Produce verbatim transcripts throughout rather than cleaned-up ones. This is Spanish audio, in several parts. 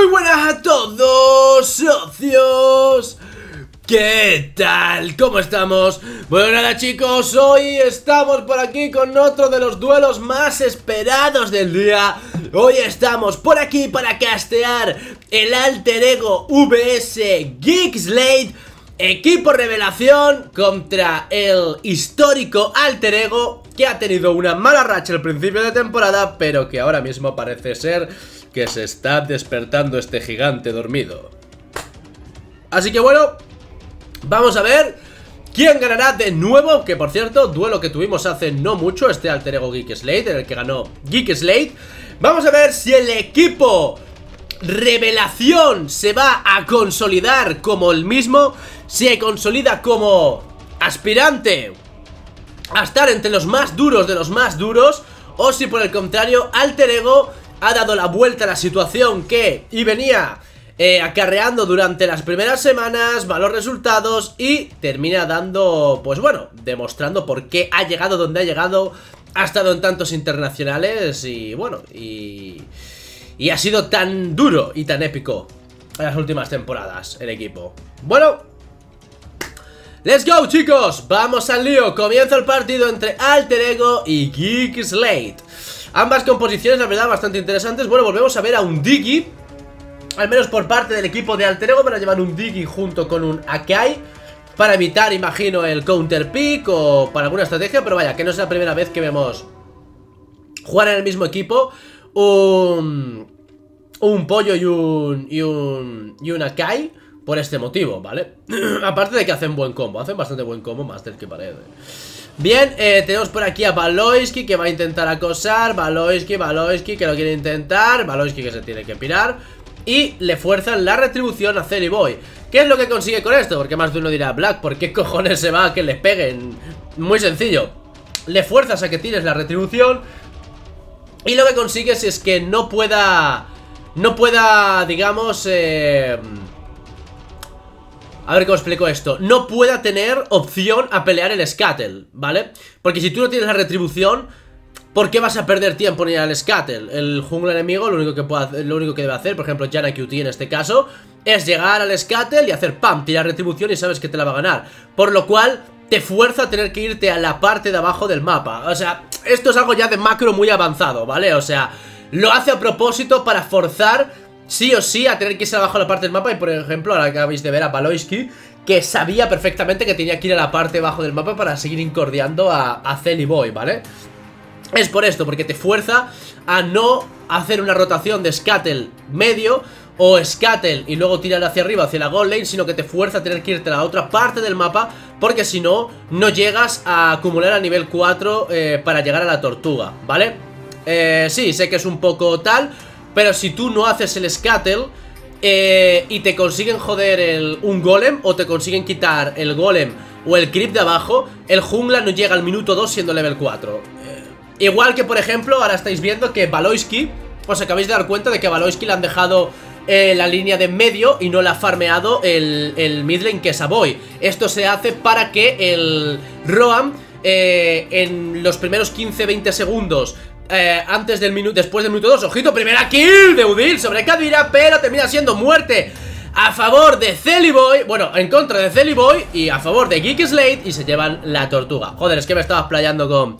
Muy buenas a todos, socios. ¿Qué tal? ¿Cómo estamos? Bueno, nada chicos, hoy estamos por aquí con otro de los duelos más esperados del día. Hoy estamos por aquí para castear el alter ego V S Geekslate, equipo revelación contra el histórico alter ego que ha tenido una mala racha al principio de temporada, pero que ahora mismo parece ser que se está despertando este gigante dormido. Así que bueno, vamos a ver quién ganará de nuevo. Que por cierto, duelo que tuvimos hace no mucho, este alter ego Geekslate, en el que ganó Geekslate. Vamos a ver si el equipo revelación se va a consolidar como el mismo, se consolida como aspirante a estar entre los más duros de los más duros, o si por el contrario alter ego ha dado la vuelta a la situación que y venía eh, acarreando durante las primeras semanas, malos resultados, y termina dando, pues bueno, demostrando por qué ha llegado donde ha llegado. Ha estado en tantos internacionales y bueno, y, y ha sido tan duro y tan épico en las últimas temporadas el equipo. Bueno, let's go chicos, vamos al lío. Comienza el partido entre alter ego y Geekslate. Ambas composiciones la verdad bastante interesantes. Bueno, volvemos a ver a un Diggy, al menos por parte del equipo de alter ego. Van a llevar un Diggy junto con un Akai para evitar, imagino, el counter pick o para alguna estrategia. Pero vaya, que no es la primera vez que vemos jugar en el mismo equipo un, un pollo y un, y un, y un Akai por este motivo, ¿vale? Aparte de que hacen buen combo, hacen bastante buen combo, más del que parece. Bien, eh, tenemos por aquí a Valoisky, que va a intentar acosar. Valoisky, Valoisky, que lo quiere intentar. Valoisky, que se tiene que pirar. Y le fuerzan la retribución a Celly Boy. ¿Qué es lo que consigue con esto? Porque más de uno dirá, Black, ¿por qué cojones se va a que le peguen? Muy sencillo, le fuerzas a que tires la retribución y lo que consigues es que no pueda, no pueda, digamos, eh... a ver cómo explico esto. No pueda tener opción a pelear el Scuttle, ¿vale? Porque si tú no tienes la retribución, ¿por qué vas a perder tiempo en ir al Scuttle? El jungla enemigo lo único que puede hacer, lo único que debe hacer, por ejemplo Janna Q T en este caso, es llegar al Scuttle y hacer pam, tirar retribución y sabes que te la va a ganar. Por lo cual te fuerza a tener que irte a la parte de abajo del mapa. O sea, esto es algo ya de macro muy avanzado, ¿vale? O sea, lo hace a propósito para forzar sí o sí a tener que irse abajo a la parte del mapa. Y por ejemplo, ahora acabáis de ver a Valoisky, que sabía perfectamente que tenía que ir a la parte de abajo del mapa para seguir incordiando a, a Celly Boy, ¿vale? Es por esto, porque te fuerza a no hacer una rotación de Scuttle medio o Scuttle y luego tirar hacia arriba, hacia la gold lane, sino que te fuerza a tener que irte a la otra parte del mapa, porque si no, no llegas a acumular a nivel cuatro eh, para llegar a la tortuga, ¿vale? Eh, sí, sé que es un poco tal, pero si tú no haces el Scuttle eh, y te consiguen joder el, un golem, o te consiguen quitar el golem o el creep de abajo, el jungla no llega al minuto dos siendo level cuatro. Igual que por ejemplo, ahora estáis viendo que Valoisky, os acabáis de dar cuenta de que a Valoisky le han dejado eh, la línea de medio y no le ha farmeado el, el mid lane, que es a Boy. Esto se hace para que el Roam eh, en los primeros quince veinte segundos eh, antes del minuto, después del minuto dos, ojito, primera kill de Udil sobre Kadira, pero termina siendo muerte a favor de Celly Boy, bueno, en contra de Celly Boy y a favor de Geekslate, y se llevan la tortuga. Joder, es que me estaba playando con...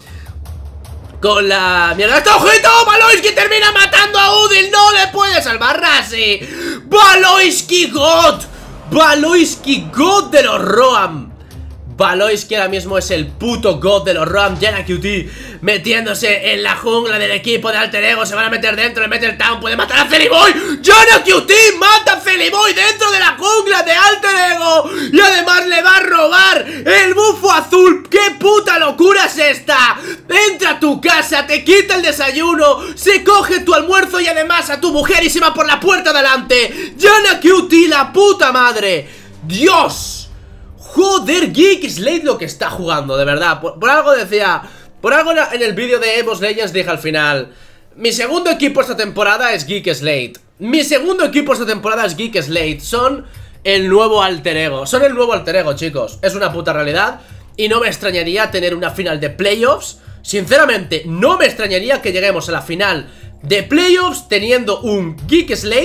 Con la mierda. ¡Este ojito! ¡Valoisky termina matando a Udil! ¡No le puede salvar Rasi! ¡Valoisky God! ¡Valoisky God de los Roam! Valoisky ahora mismo es el puto God de los Roam. Janna Q T metiéndose en la jungla del equipo de alter ego. Se van a meter dentro, le mete el town, puede matar a Celly Boy. Janna Q T mata a Celly Boy dentro de la jungla de alter ego. Y además le va a robar el bufo azul. ¡Qué puta locura es esta! Entra a tu casa, te quita el desayuno, se coge tu almuerzo y además a tu mujer y se va por la puerta de adelante. Janna Q T, la puta madre. ¡Dios! Joder, Geekslate lo que está jugando, de verdad. Por, por algo decía, por algo en el vídeo de Evo's Legends dije al final, mi segundo equipo esta temporada es Geekslate. Mi segundo equipo esta temporada es Geekslate. Son el nuevo alter ego. Son el nuevo alter ego, chicos. Es una puta realidad. Y no me extrañaría tener una final de playoffs. Sinceramente, no me extrañaría que lleguemos a la final de playoffs teniendo un Geekslate,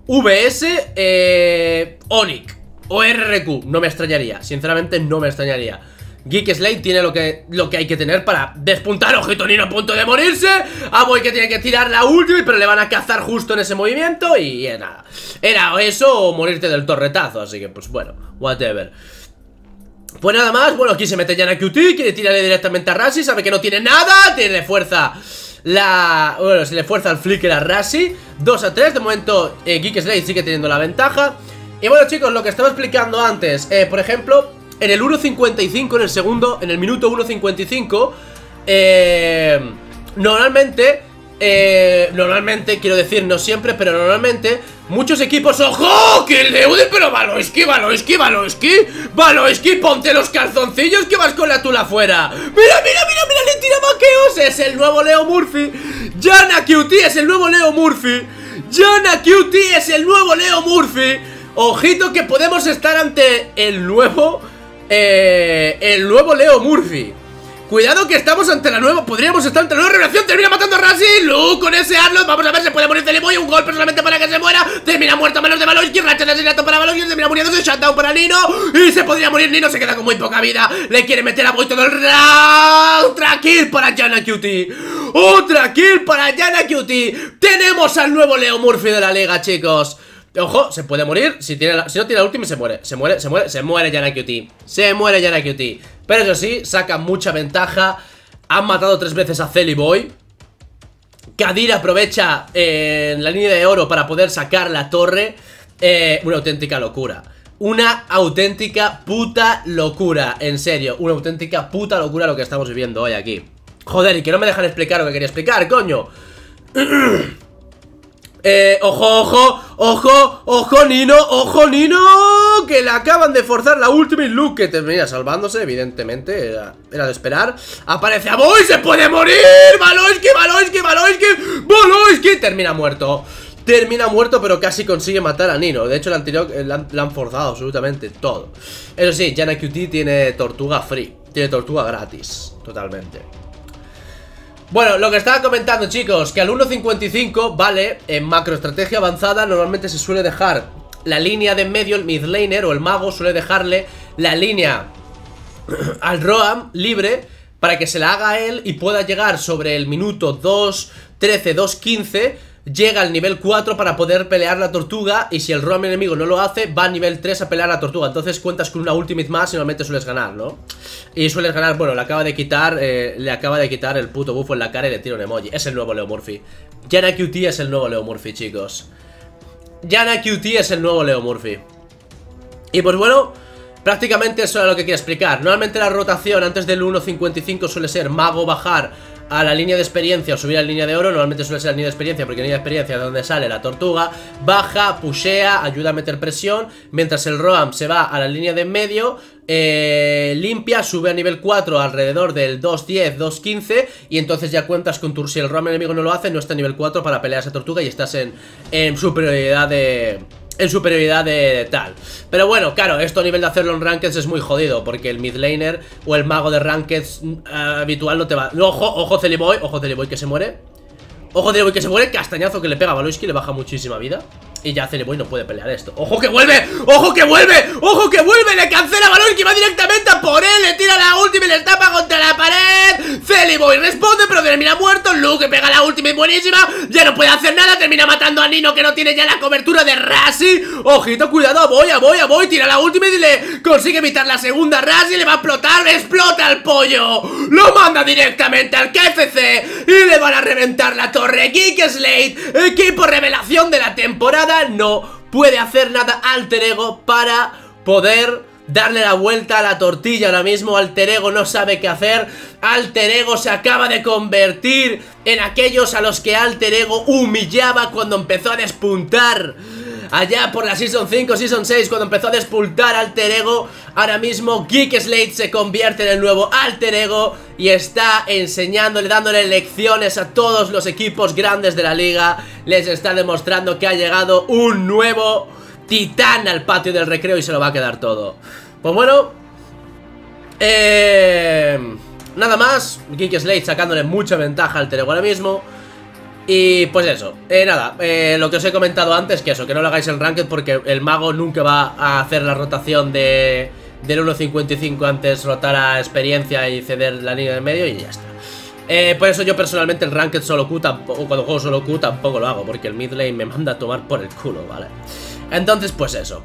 V S, eh, Onic o R R Q, no me extrañaría. Sinceramente no me extrañaría. Geek Slate tiene lo que, lo que hay que tener para despuntar. Ojito Nino a punto de morirse. Aboy que tiene que tirar la última, pero le van a cazar justo en ese movimiento. Y eh, nada, era eso o morirte del torretazo. Así que pues bueno, whatever. Pues nada más, bueno, aquí se mete Yana Q T, quiere tirarle directamente a Rashi, sabe que no tiene nada, tiene fuerza la... Bueno, se le fuerza el flicker a Rashi. Dos a tres, de momento eh, Geek Slate sigue teniendo la ventaja. Y bueno chicos, lo que estaba explicando antes, eh, por ejemplo, en el uno cincuenta y cinco, en el segundo, en el minuto uno cincuenta y cinco, eh, normalmente, eh, normalmente, quiero decir, no siempre, pero normalmente, muchos equipos, ¡ojo! ¡Que el de Ude! Pero Valoisky, Valoisky, Valoisky, Valoisky, ponte los calzoncillos que vas con la tula afuera. ¡Mira, mira, mira, mira! ¡Le tira vaqueos! Es el nuevo Leo Murphy. Yana Q T es el nuevo Leo Murphy. Yana Q T es el nuevo Leo Murphy. Ojito que podemos estar ante el nuevo... Eh, el nuevo Leo Murphy. Cuidado que estamos ante la nueva. Podríamos estar ante la nueva revelación. Termina matando a Rashi. Luke con ese Arlot. Vamos a ver, se puede morir Celeboy. Un golpe solamente para que se muera. Termina muerto a manos de Valoisky. Racha de asesinato para Valoisky. Termina muriéndose. Shutdown para Nino. Y se podría morir Nino. Se queda con muy poca vida. Le quiere meter a Boy todo el round. Otra kill para Yana Q T. Otra kill para Yana Q T. Tenemos al nuevo Leo Murphy de la liga, chicos. Ojo, se puede morir. Si, tiene la, si no tiene la última, se muere. Se muere, se muere, se muere Yana Q T. Se muere Yana Q T. Pero eso sí, saca mucha ventaja. Han matado tres veces a Celiboy. Kadir aprovecha eh, en la línea de oro para poder sacar la torre. eh, Una auténtica locura. Una auténtica puta locura. En serio, una auténtica puta locura lo que estamos viviendo hoy aquí. Joder, y que no me dejan explicar lo que quería explicar, coño. Eh, ojo, ojo, ojo, ojo Nino, ojo Nino, que le acaban de forzar la Ultimate Look, que termina salvándose, evidentemente, era, era de esperar. Aparece a Boy, se puede morir, Valoisky, Valoisky, Valoisky, Valoisky, termina muerto. Termina muerto, pero casi consigue matar a Nino. De hecho, el anterior le han, le han forzado absolutamente todo. Eso sí, Yana Q T tiene tortuga free, tiene tortuga gratis, totalmente. Bueno, lo que estaba comentando, chicos, que al uno cincuenta y cinco, vale, en macroestrategia avanzada normalmente se suele dejar la línea de en medio, el mid laner o el mago suele dejarle la línea al Roam libre para que se la haga a él y pueda llegar sobre el minuto dos trece, dos quince. Llega al nivel cuatro para poder pelear la tortuga. Y si el Roam enemigo no lo hace, va a nivel tres a pelear la tortuga. Entonces cuentas con una ultimate más y normalmente sueles ganar, ¿no? Y sueles ganar, bueno, le acaba de quitar eh, Le acaba de quitar el puto bufo en la cara y le tira un emoji. Es el nuevo Leo Murphy. Yana Q T es el nuevo Leo Murphy, chicos. Yana Q T es el nuevo Leo Murphy. Y pues bueno, prácticamente eso era lo que quería explicar. Normalmente la rotación antes del uno cincuenta y cinco suele ser mago bajar a la línea de experiencia o subir a la línea de oro. Normalmente suele ser la línea de experiencia porque la línea de experiencia es donde sale la tortuga. Baja, pushea, ayuda a meter presión. Mientras el Roam se va a la línea de en medio, eh, limpia, sube a nivel cuatro alrededor del dos diez, dos quince. Y entonces ya cuentas con tu... Si el Roam enemigo no lo hace, no está a nivel cuatro para pelear a esa tortuga y estás en, en superioridad de... En superioridad de, de tal. Pero bueno, claro, esto a nivel de hacerlo en Rankeds es muy jodido, porque el mid laner o el mago de Rankeds uh, habitual no te va. No, ojo, ojo Celiboy, ojo Celiboy que se muere. Ojo Celiboy que se muere, castañazo que le pega a Valoisky, le baja muchísima vida. Y ya Celiboy no puede pelear esto. ¡Ojo que vuelve! ¡Ojo que vuelve! ¡Ojo que vuelve! ¡Le cancela a Valoisky! ¡Va directamente a por él! ¡Le tira la última y le tapa contra la pared! Celiboy responde, pero termina muerto. Luke pega la última y buenísima. Ya no puede hacer nada. Termina matando a Nino, que no tiene ya la cobertura de Rashi. Ojito, cuidado, a Boy, a Boy, a Boy. Tira la última y le consigue evitar la segunda. Rashi le va a explotar. ¡Explota el pollo! Lo manda directamente al K F C y le van a reventar la torre. Geek Slate, equipo revelación de la temporada, no puede hacer nada Alter Ego para poder darle la vuelta a la tortilla ahora mismo. Alter Ego no sabe qué hacer. Alter Ego se acaba de convertir en aquellos a los que Alter Ego humillaba cuando empezó a despuntar allá por la Season cinco, Season seis, cuando empezó a despuntar Alter Ego. Ahora mismo Geek Slate se convierte en el nuevo Alter Ego y está enseñándole, dándole lecciones a todos los equipos grandes de la liga. Les está demostrando que ha llegado un nuevo titán al patio del recreo y se lo va a quedar todo. Pues bueno, eh, nada más. Geek Slate sacándole mucha ventaja al Alter Ego ahora mismo. Y pues eso, eh, nada, eh, lo que os he comentado antes, que eso, que no lo hagáis en Ranked porque el mago nunca va a hacer la rotación de del uno cincuenta y cinco antes rotar a experiencia y ceder la línea de medio y ya está. Eh, por eso yo personalmente el Ranked solo Q tampoco, cuando juego solo Q tampoco lo hago, porque el mid lane me manda a tomar por el culo, ¿vale? Entonces pues eso.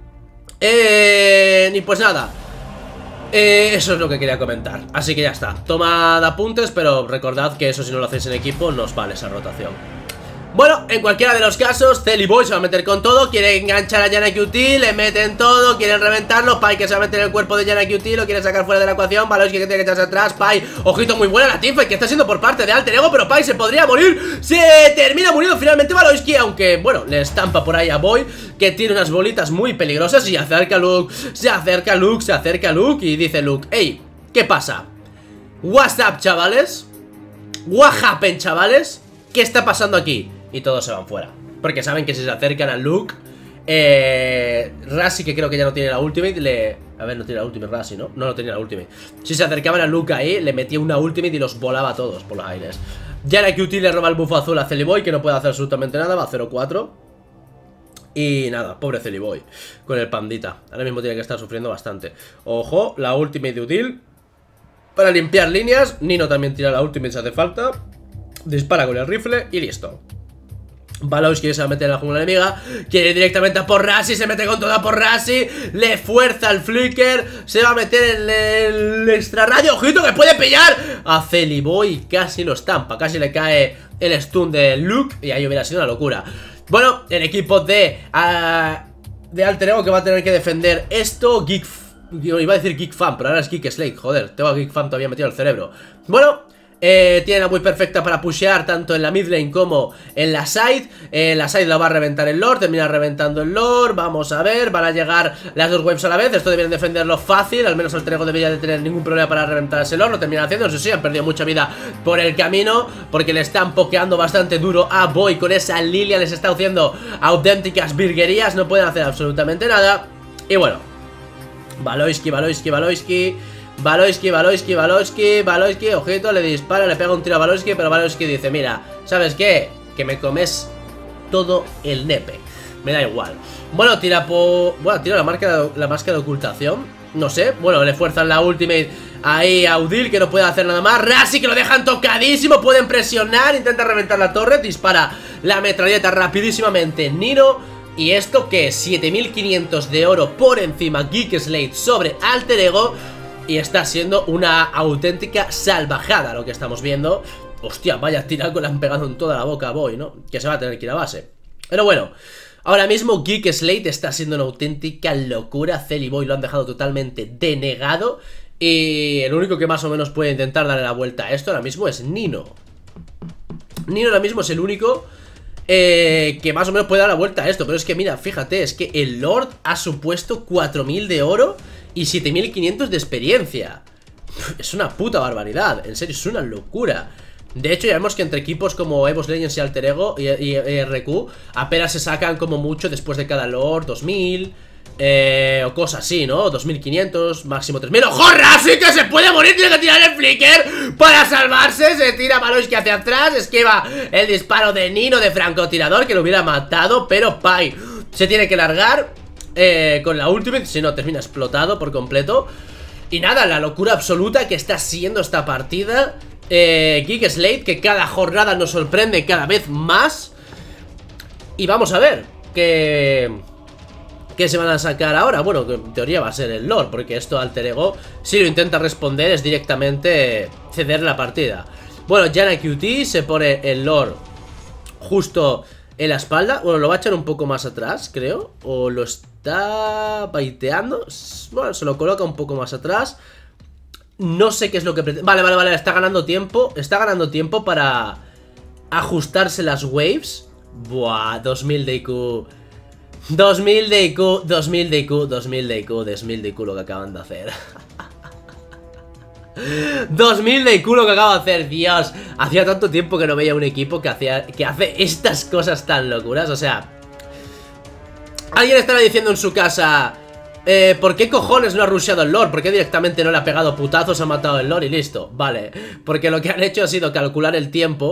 Eh, y pues nada. Eh, eso es lo que quería comentar. Así que ya está. Tomad apuntes, pero recordad que eso si no lo hacéis en equipo no os vale esa rotación. Bueno, en cualquiera de los casos, Celiboy se va a meter con todo. Quiere enganchar a Yana Q T, le meten todo, quieren reventarlo. Pai que se va a meter en el cuerpo de Yana Q T, lo quiere sacar fuera de la ecuación. Baloski que tiene que echarse atrás. Pai, ojito, muy buena la teamfight que está siendo por parte de Alter Ego, pero Pai se podría morir. Se termina muriendo finalmente Baloski, aunque bueno, le estampa por ahí a Boy, que tiene unas bolitas muy peligrosas. Y acerca a Luke, se acerca a Luke, se acerca a Luke y dice Luke: hey, ¿qué pasa? What's up, chavales? What happened, chavales? ¿Qué está pasando aquí? Y todos se van fuera, porque saben que si se acercan a Luke, eh, Rassi, que creo que ya no tiene la ultimate, le... A ver, no tiene la ultimate Rassi, ¿no? No, no tenía la ultimate. Si se acercaban a Luke ahí, le metía una ultimate y los volaba a todos por los aires. Yana Q T le roba el buff azul a Celiboy, que no puede hacer absolutamente nada, va a cero cuatro. Y nada, pobre Celiboy con el pandita. Ahora mismo tiene que estar sufriendo bastante. Ojo, la ultimate de Udil para limpiar líneas. Nino también tira la ultimate si hace falta. Dispara con el rifle y listo. Baloski se va a meter en la jungla enemiga, quiere ir directamente a por Rassi, se mete con toda por Rassi, le fuerza el flicker, se va a meter en el extra rayo, ojito que puede pillar a Celiboy, casi lo estampa, casi le cae el stun de Luke y ahí hubiera sido una locura. Bueno, el equipo de, uh, de Alter Ego que va a tener que defender esto, Geek, iba a decir Geek Fan, pero ahora es Geek Slate, joder, tengo a Geek Fan todavía metido en el cerebro. Bueno, Eh, tiene la muy perfecta para pushear tanto en la mid lane como en la side. eh, La side la va a reventar el Lord, termina reventando el Lord. Vamos a ver, van a llegar las dos waves a la vez. Esto deberían defenderlo fácil, al menos Alter Ego debería de tener ningún problema para reventar ese Lord. Lo terminan haciendo, no sé si han perdido mucha vida por el camino, porque le están pokeando bastante duro a Boy con esa Lilia. Les está haciendo auténticas virguerías, no pueden hacer absolutamente nada. Y bueno, Baloski, Baloski, Baloski Baloski, Baloski, Baloski, Baloski, ojito, le dispara, le pega un tiro a Baloski, pero Baloski dice, mira, ¿sabes qué? Que me comes todo el nepe. Me da igual. Bueno, tira por... Bueno, tira la, marca, la máscara de ocultación. No sé, bueno, le fuerzan la ultimate ahí a Udil, que no puede hacer nada más. Rassi, que lo dejan tocadísimo, pueden presionar, intenta reventar la torre, dispara la metralleta rapidísimamente Nino. Y esto que es siete mil quinientos de oro por encima Geek Slate sobre Alter Ego. Y está siendo una auténtica salvajada lo que estamos viendo. Hostia, vaya tiraco le han pegado en toda la boca a Boy, ¿no? Que se va a tener que ir a base. Pero bueno, ahora mismo Geek Slate está siendo una auténtica locura. Celiboy lo han dejado totalmente denegado. Y el único que más o menos puede intentar darle la vuelta a esto ahora mismo es Nino. Nino ahora mismo es el único eh, que más o menos puede dar la vuelta a esto. Pero es que mira, fíjate, es que el Lord ha supuesto cuatro mil de oro y siete mil quinientos de experiencia. Es una puta barbaridad, en serio, es una locura. De hecho, ya vemos que entre equipos como Evos Legends y Alter Ego y, y, y R Q apenas se sacan como mucho después de cada Lord, dos mil eh, o cosas así, ¿no? dos mil quinientos, máximo tres mil. ¡Ojo, Rassi, que se puede morir! Tiene que tirar el flicker para salvarse. Se tira Baloski hacia atrás, esquiva el disparo de Nino de francotirador, que lo hubiera matado, pero Pai se tiene que largar Eh, con la ultimate, si no termina explotado por completo. Y nada, la locura absoluta que está siendo esta partida. eh, Geek Slate, que cada jornada nos sorprende cada vez más. Y vamos a ver ¿Qué, qué se van a sacar ahora? Bueno, que en teoría va a ser el Lord, porque esto Alter Ego, si lo intenta responder, es directamente ceder la partida. Bueno, Yana Q T se pone el Lord justo en la espalda. Bueno, lo va a echar un poco más atrás, creo. O lo está baiteando. Bueno, se lo coloca un poco más atrás. No sé qué es lo que pretende. Vale, vale, vale, está ganando tiempo. Está ganando tiempo para ajustarse las waves. Buah, dos mil de I Q. dos mil de I Q, dos mil de I Q, dos mil de I Q, dos mil de I Q lo que acaban de hacer. dos mil de I Q lo que acabo de hacer, Dios. Hacía tanto tiempo que no veía un equipo que, hacía, que hace estas cosas tan locuras. O sea, alguien estará diciendo en su casa eh, ¿por qué cojones no ha rusheado el Lord? ¿Por qué directamente no le ha pegado putazos, ha matado el Lord y listo? Vale, porque lo que han hecho ha sido calcular el tiempo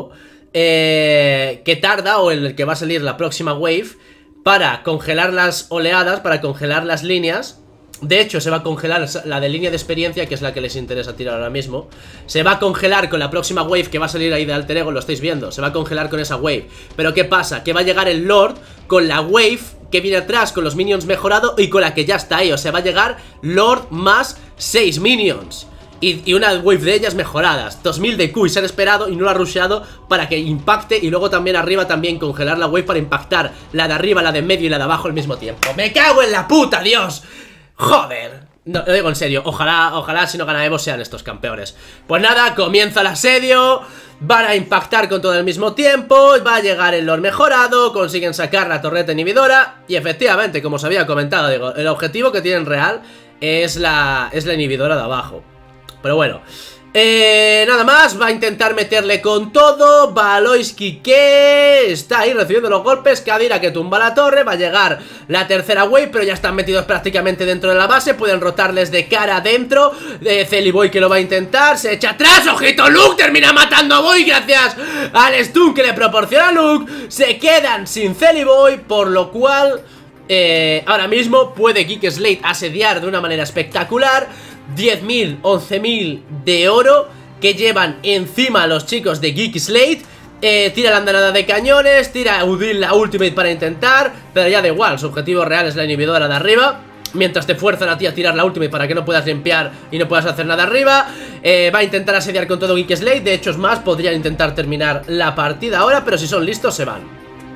eh, que tarda, o en el que va a salir la próxima wave, para congelar las oleadas, para congelar las líneas. De hecho, se va a congelar la de línea de experiencia, que es la que les interesa tirar ahora mismo. Se va a congelar con la próxima wave que va a salir ahí de Alter Ego, lo estáis viendo. Se va a congelar con esa wave. Pero ¿qué pasa? Que va a llegar el Lord con la wave que viene atrás, con los minions mejorados y con la que ya está ahí. O sea, va a llegar Lord más seis minions y, y una wave de ellas mejoradas, dos mil de Q, y se han esperado y no lo ha rusheado para que impacte. Y luego también arriba también congelar la wave para impactar la de arriba, la de medio y la de abajo al mismo tiempo. ¡Me cago en la puta, Dios! ¡Joder! No, lo digo en serio, ojalá, ojalá si no gana Evo sean estos campeones. Pues nada, comienza el asedio. Van a impactar con todo al mismo tiempo. Va a llegar el Lord mejorado. Consiguen sacar la torreta inhibidora. Y efectivamente, como os había comentado, digo, el objetivo que tienen real es la, es la inhibidora de abajo. Pero bueno, eh, nada más, va a intentar meterle con todo. Valoisky que está ahí recibiendo los golpes. Kadira que tumba la torre. Va a llegar la tercera wave, pero ya están metidos prácticamente dentro de la base. Pueden rotarles de cara adentro. eh, Celiboy que lo va a intentar, se echa atrás. ¡Ojito! Luke termina matando a Boy gracias al stun que le proporciona Luke. Se quedan sin Celiboy, por lo cual eh, ahora mismo puede Geek Slate asediar de una manera espectacular. diez mil, once mil de oro que llevan encima los chicos de Geek Slate. eh, Tira la andanada de cañones, tira Udil la ultimate para intentar, pero ya da igual, su objetivo real es la inhibidora de arriba. Mientras te fuerzan a ti a tirar la ultimate para que no puedas limpiar y no puedas hacer nada arriba. eh, Va a intentar asediar con todo Geek Slate. De hecho es más, podrían intentar terminar la partida ahora, pero si son listos se van.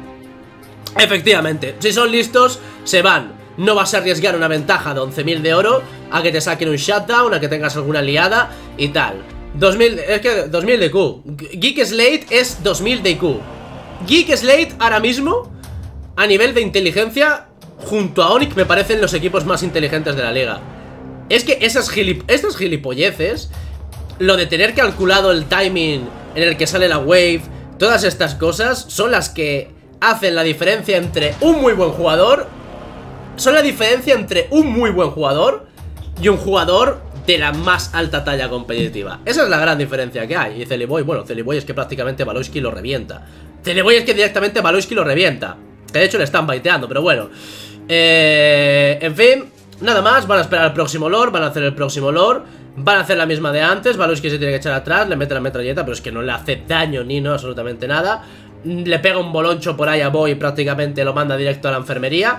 Efectivamente, si son listos se van. No vas a arriesgar una ventaja de once mil de oro a que te saquen un shutdown, a que tengas alguna liada y tal. dos mil, es que dos mil de Q. Geek Slate es dos mil de I Q. Geek Slate ahora mismo, a nivel de inteligencia, junto a Onyx, me parecen los equipos más inteligentes de la liga. Es que esas, gilip esas gilipolleces, lo de tener calculado el timing en el que sale la wave, todas estas cosas son las que hacen la diferencia entre un muy buen jugador. Son la diferencia entre un muy buen jugador y un jugador de la más alta talla competitiva. Esa es la gran diferencia que hay. Y Celiboy, bueno, Celiboy es que prácticamente Valoisky lo revienta. Celiboy es que directamente Valoisky lo revienta. Que de hecho le están baiteando, pero bueno. Eh, en fin, nada más. Van a esperar al próximo Lord, van a hacer el próximo Lord. Van a hacer la misma de antes. Valoisky se tiene que echar atrás, le mete la metralleta, pero es que no le hace daño ni no, absolutamente nada. Le pega un boloncho por ahí a Boy y prácticamente lo manda directo a la enfermería.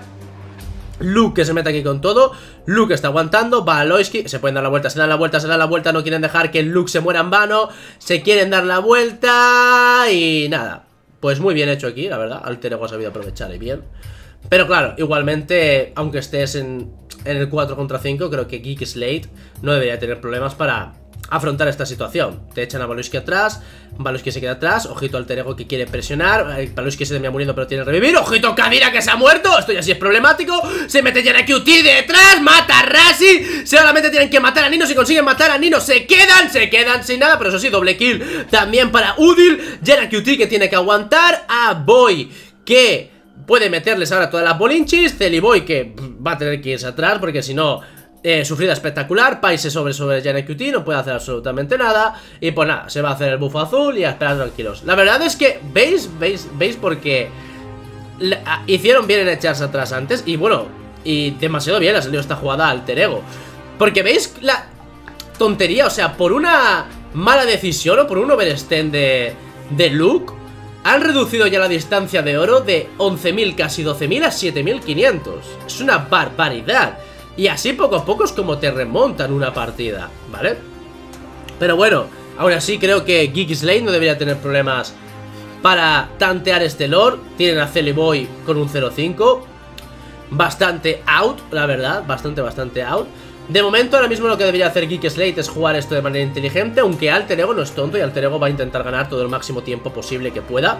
Luke que se mete aquí con todo. Luke está aguantando. Valoisky, se pueden dar la vuelta, se dan la vuelta, se dan la vuelta. No quieren dejar que Luke se muera en vano. Se quieren dar la vuelta. Y nada, pues muy bien hecho aquí, la verdad. Alter Ego ha sabido aprovechar y bien. Pero claro, igualmente, aunque estés en, en el cuatro contra cinco, creo que Geek Slate no debería tener problemas para afrontar esta situación. Te echan a Valoisky atrás, Valoisky se queda atrás. Ojito Alter Ego que quiere presionar. Valoisky se termina muriendo pero tiene revivir. Ojito Kadira que se ha muerto, esto ya sí es problemático. Se mete Yana Q T detrás, mata a Rashi. Solamente tienen que matar a Nino. Si consiguen matar a Nino se quedan, se quedan sin nada. Pero eso sí, doble kill también para Udil. Yana Q T que tiene que aguantar a Boy, que puede meterles ahora todas las bolinchis. Celiboy que va a tener que irse atrás porque si no... Eh, sufrida espectacular, Paise sobre sobre Yana Q T, no puede hacer absolutamente nada. Y pues nada, se va a hacer el buffo azul y a esperar tranquilos. La verdad es que, ¿veis? ¿Veis? ¿Veis? Porque la, a, hicieron bien en echarse atrás antes. Y bueno, y demasiado bien ha salido esta jugada Alter Ego. Porque ¿veis la tontería? O sea, por una mala decisión o por un overextend de, de Luke, han reducido ya la distancia de oro de once mil, casi doce mil a siete mil quinientos. Es una barbaridad. Y así poco a poco es como te remontan una partida, ¿vale? Pero bueno, aún así creo que Geek Slate no debería tener problemas para tantear este Lord. Tienen a Celiboy con un cero cinco. Bastante out, la verdad, bastante, bastante out. De momento ahora mismo lo que debería hacer Geek Slate es jugar esto de manera inteligente. Aunque Alter Ego no es tonto y Alter Ego va a intentar ganar todo el máximo tiempo posible que pueda,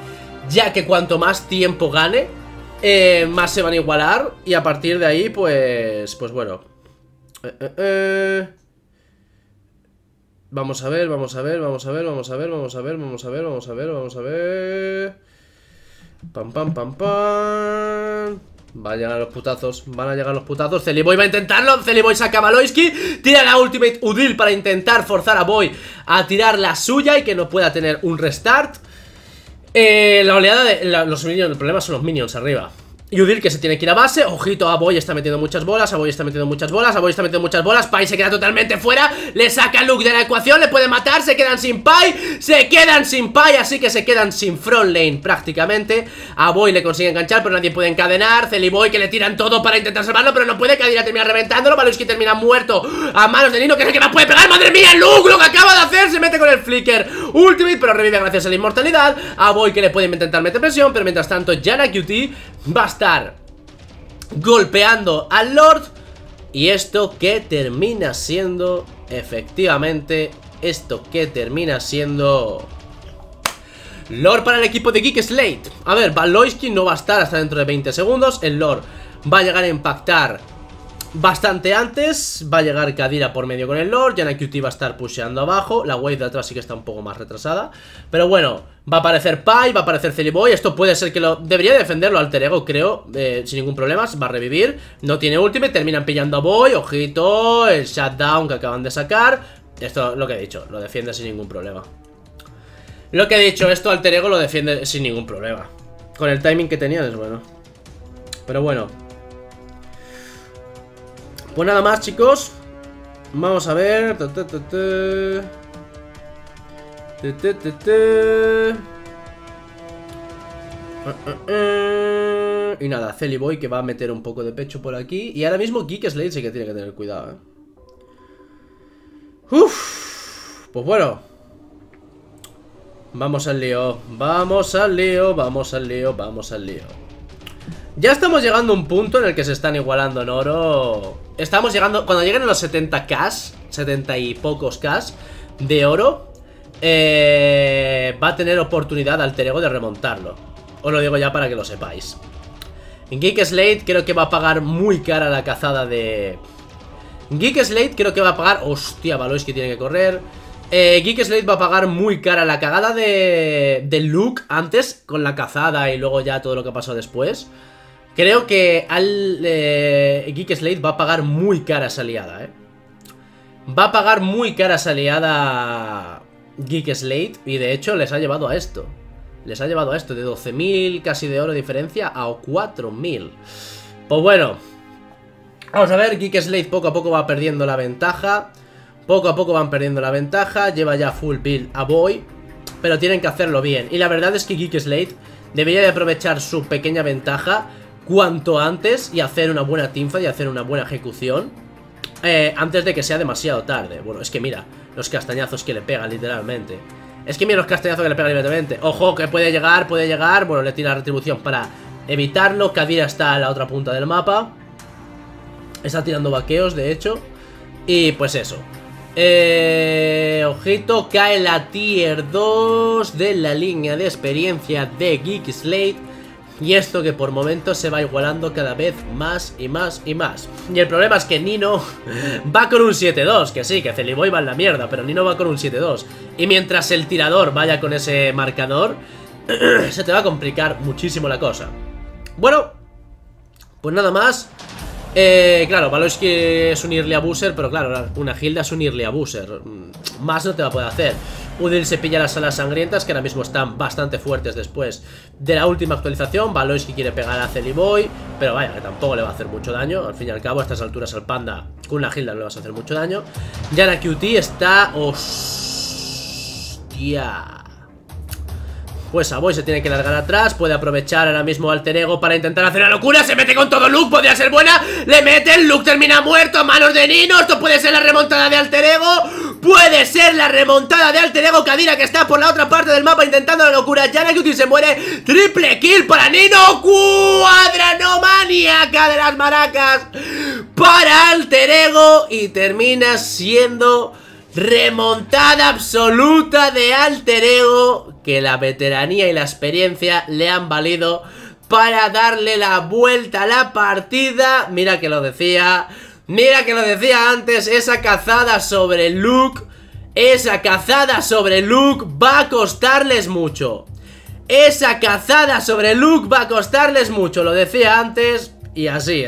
ya que cuanto más tiempo gane, Eh, más se van a igualar. Y a partir de ahí, pues... Pues bueno eh, eh, eh. Vamos a ver, vamos a ver, vamos a ver, vamos a ver, vamos a ver, vamos a ver, vamos a ver, vamos a ver. Pam, pam, pam, pam. Van a llegar los putazos, van a llegar los putazos. Celiboy va a intentarlo, Celiboy saca a Valoisky. Tira la ultimate Udil para intentar forzar a Boy a tirar la suya y que no pueda tener un restart. Eh, la oleada de la, los minions, el problema son los minions arriba. Yudil que se tiene que ir a base. Ojito, Aboy está metiendo muchas bolas. Aboy está metiendo muchas bolas. Aboy está metiendo muchas bolas. Pai se queda totalmente fuera. Le saca a Luke de la ecuación. Le puede matar. Se quedan sin Pai. Se quedan sin Pai. Así que se quedan sin front lane prácticamente. Aboy le consigue enganchar, pero nadie puede encadenar. Celiboy que le tiran todo para intentar salvarlo, pero no puede. Kadira termina reventándolo. Valoisky termina muerto a manos de Nino, que es el que más puede pegar. ¡Madre mía! Luke lo que acaba de hacer. Se mete con el flicker ultimate, pero revive gracias a la inmortalidad. Aboy que le puede intentar meter presión, pero mientras tanto Janna Q T va a estar golpeando al Lord. Y esto que termina siendo, efectivamente, esto que termina siendo Lord para el equipo de Geek Slate. A ver, Valoisky no va a estar hasta dentro de veinte segundos. El Lord va a llegar a impactar bastante antes. Va a llegar Kadira por medio con el Lord. Janna Q T va a estar pusheando abajo. La wave de atrás sí que está un poco más retrasada, pero bueno, va a aparecer Pai, va a aparecer Celiboy. Esto puede ser que lo... Debería defenderlo Alter Ego, creo, eh, sin ningún problema. Va a revivir, no tiene ultimate. Terminan pillando a Boy, ojito. El shutdown que acaban de sacar. Esto, lo que he dicho, lo defiende sin ningún problema. Lo que he dicho, esto Alter Ego lo defiende sin ningún problema. Con el timing que tenían es bueno. Pero bueno, pues nada más, chicos. Vamos a ver. Y nada, Celiboy que va a meter un poco de pecho por aquí. Y ahora mismo Geek Slate sí que tiene que tener cuidado, ¿eh? Uf. Pues bueno, vamos al lío. Vamos al lío, vamos al lío, vamos al lío. Ya estamos llegando a un punto en el que se están igualando en oro. Estamos llegando, cuando lleguen a los setenta k, setenta y pocos k de oro, eh, va a tener oportunidad Alter Ego de remontarlo. Os lo digo ya para que lo sepáis. Geek Slate creo que va a pagar muy cara la cazada de... Geek Slate creo que va a pagar... Hostia, Valoisky tiene que correr. eh, Geek Slate va a pagar muy cara la cagada de... de Luke antes, con la cazada y luego ya todo lo que pasó después. Creo que al eh, Geek Slate va a pagar muy cara esa liada, eh. Va a pagar muy cara esa liada Geek Slate. Y de hecho les ha llevado a esto. Les ha llevado a esto de doce mil casi de oro de diferencia a cuatro mil. Pues bueno, vamos a ver, Geek Slate poco a poco va perdiendo la ventaja. Poco a poco van perdiendo la ventaja. Lleva ya full build a Boy, pero tienen que hacerlo bien. Y la verdad es que Geek Slate debería de aprovechar su pequeña ventaja cuanto antes y hacer una buena teamfight y hacer una buena ejecución eh, antes de que sea demasiado tarde. Bueno, es que mira los castañazos que le pegan literalmente. Es que mira los castañazos que le pegan literalmente. Ojo, que puede llegar, puede llegar. Bueno, le tira retribución para evitarlo. Kadira está en la otra punta del mapa. Está tirando vaqueos, de hecho. Y pues eso. Eh, ojito, cae la tier dos de la línea de experiencia de Geek Slate. Y esto que por momentos se va igualando cada vez más y más y más. Y el problema es que Nino va con un siete dos. Que sí, que Celiboy va en la mierda, pero Nino va con un siete dos. Y mientras el tirador vaya con ese marcador, se te va a complicar muchísimo la cosa. Bueno, pues nada más. Eh, claro, Valoisky es un early abuser, pero claro, una Hilda es un early abuser. Más no te va a poder hacer. Udil se pilla las alas sangrientas, que ahora mismo están bastante fuertes después de la última actualización. Valoisky quiere pegar a Celiboy, pero vaya, que tampoco le va a hacer mucho daño. Al fin y al cabo, a estas alturas al panda con una Hilda no le vas a hacer mucho daño. Janna Q T está... Hostia. Pues Aboy se tiene que largar atrás. Puede aprovechar ahora mismo Alter Ego para intentar hacer una locura. Se mete con todo Luke, podría ser buena. Le mete, el Luke termina muerto a manos de Nino. Esto puede ser la remontada de Alter Ego. Puede ser la remontada de Alter Ego. Kadira que está por la otra parte del mapa intentando la locura. Janna Q T se muere. Triple kill para Nino. Cuadranomaniaca de las maracas para Alter Ego. Y termina siendo remontada absoluta de Alter Ego, que la veteranía y la experiencia le han valido para darle la vuelta a la partida. Mira que lo decía, mira que lo decía antes, esa cazada sobre Luke, esa cazada sobre Luke va a costarles mucho. Esa cazada sobre Luke va a costarles mucho, lo decía antes y así es.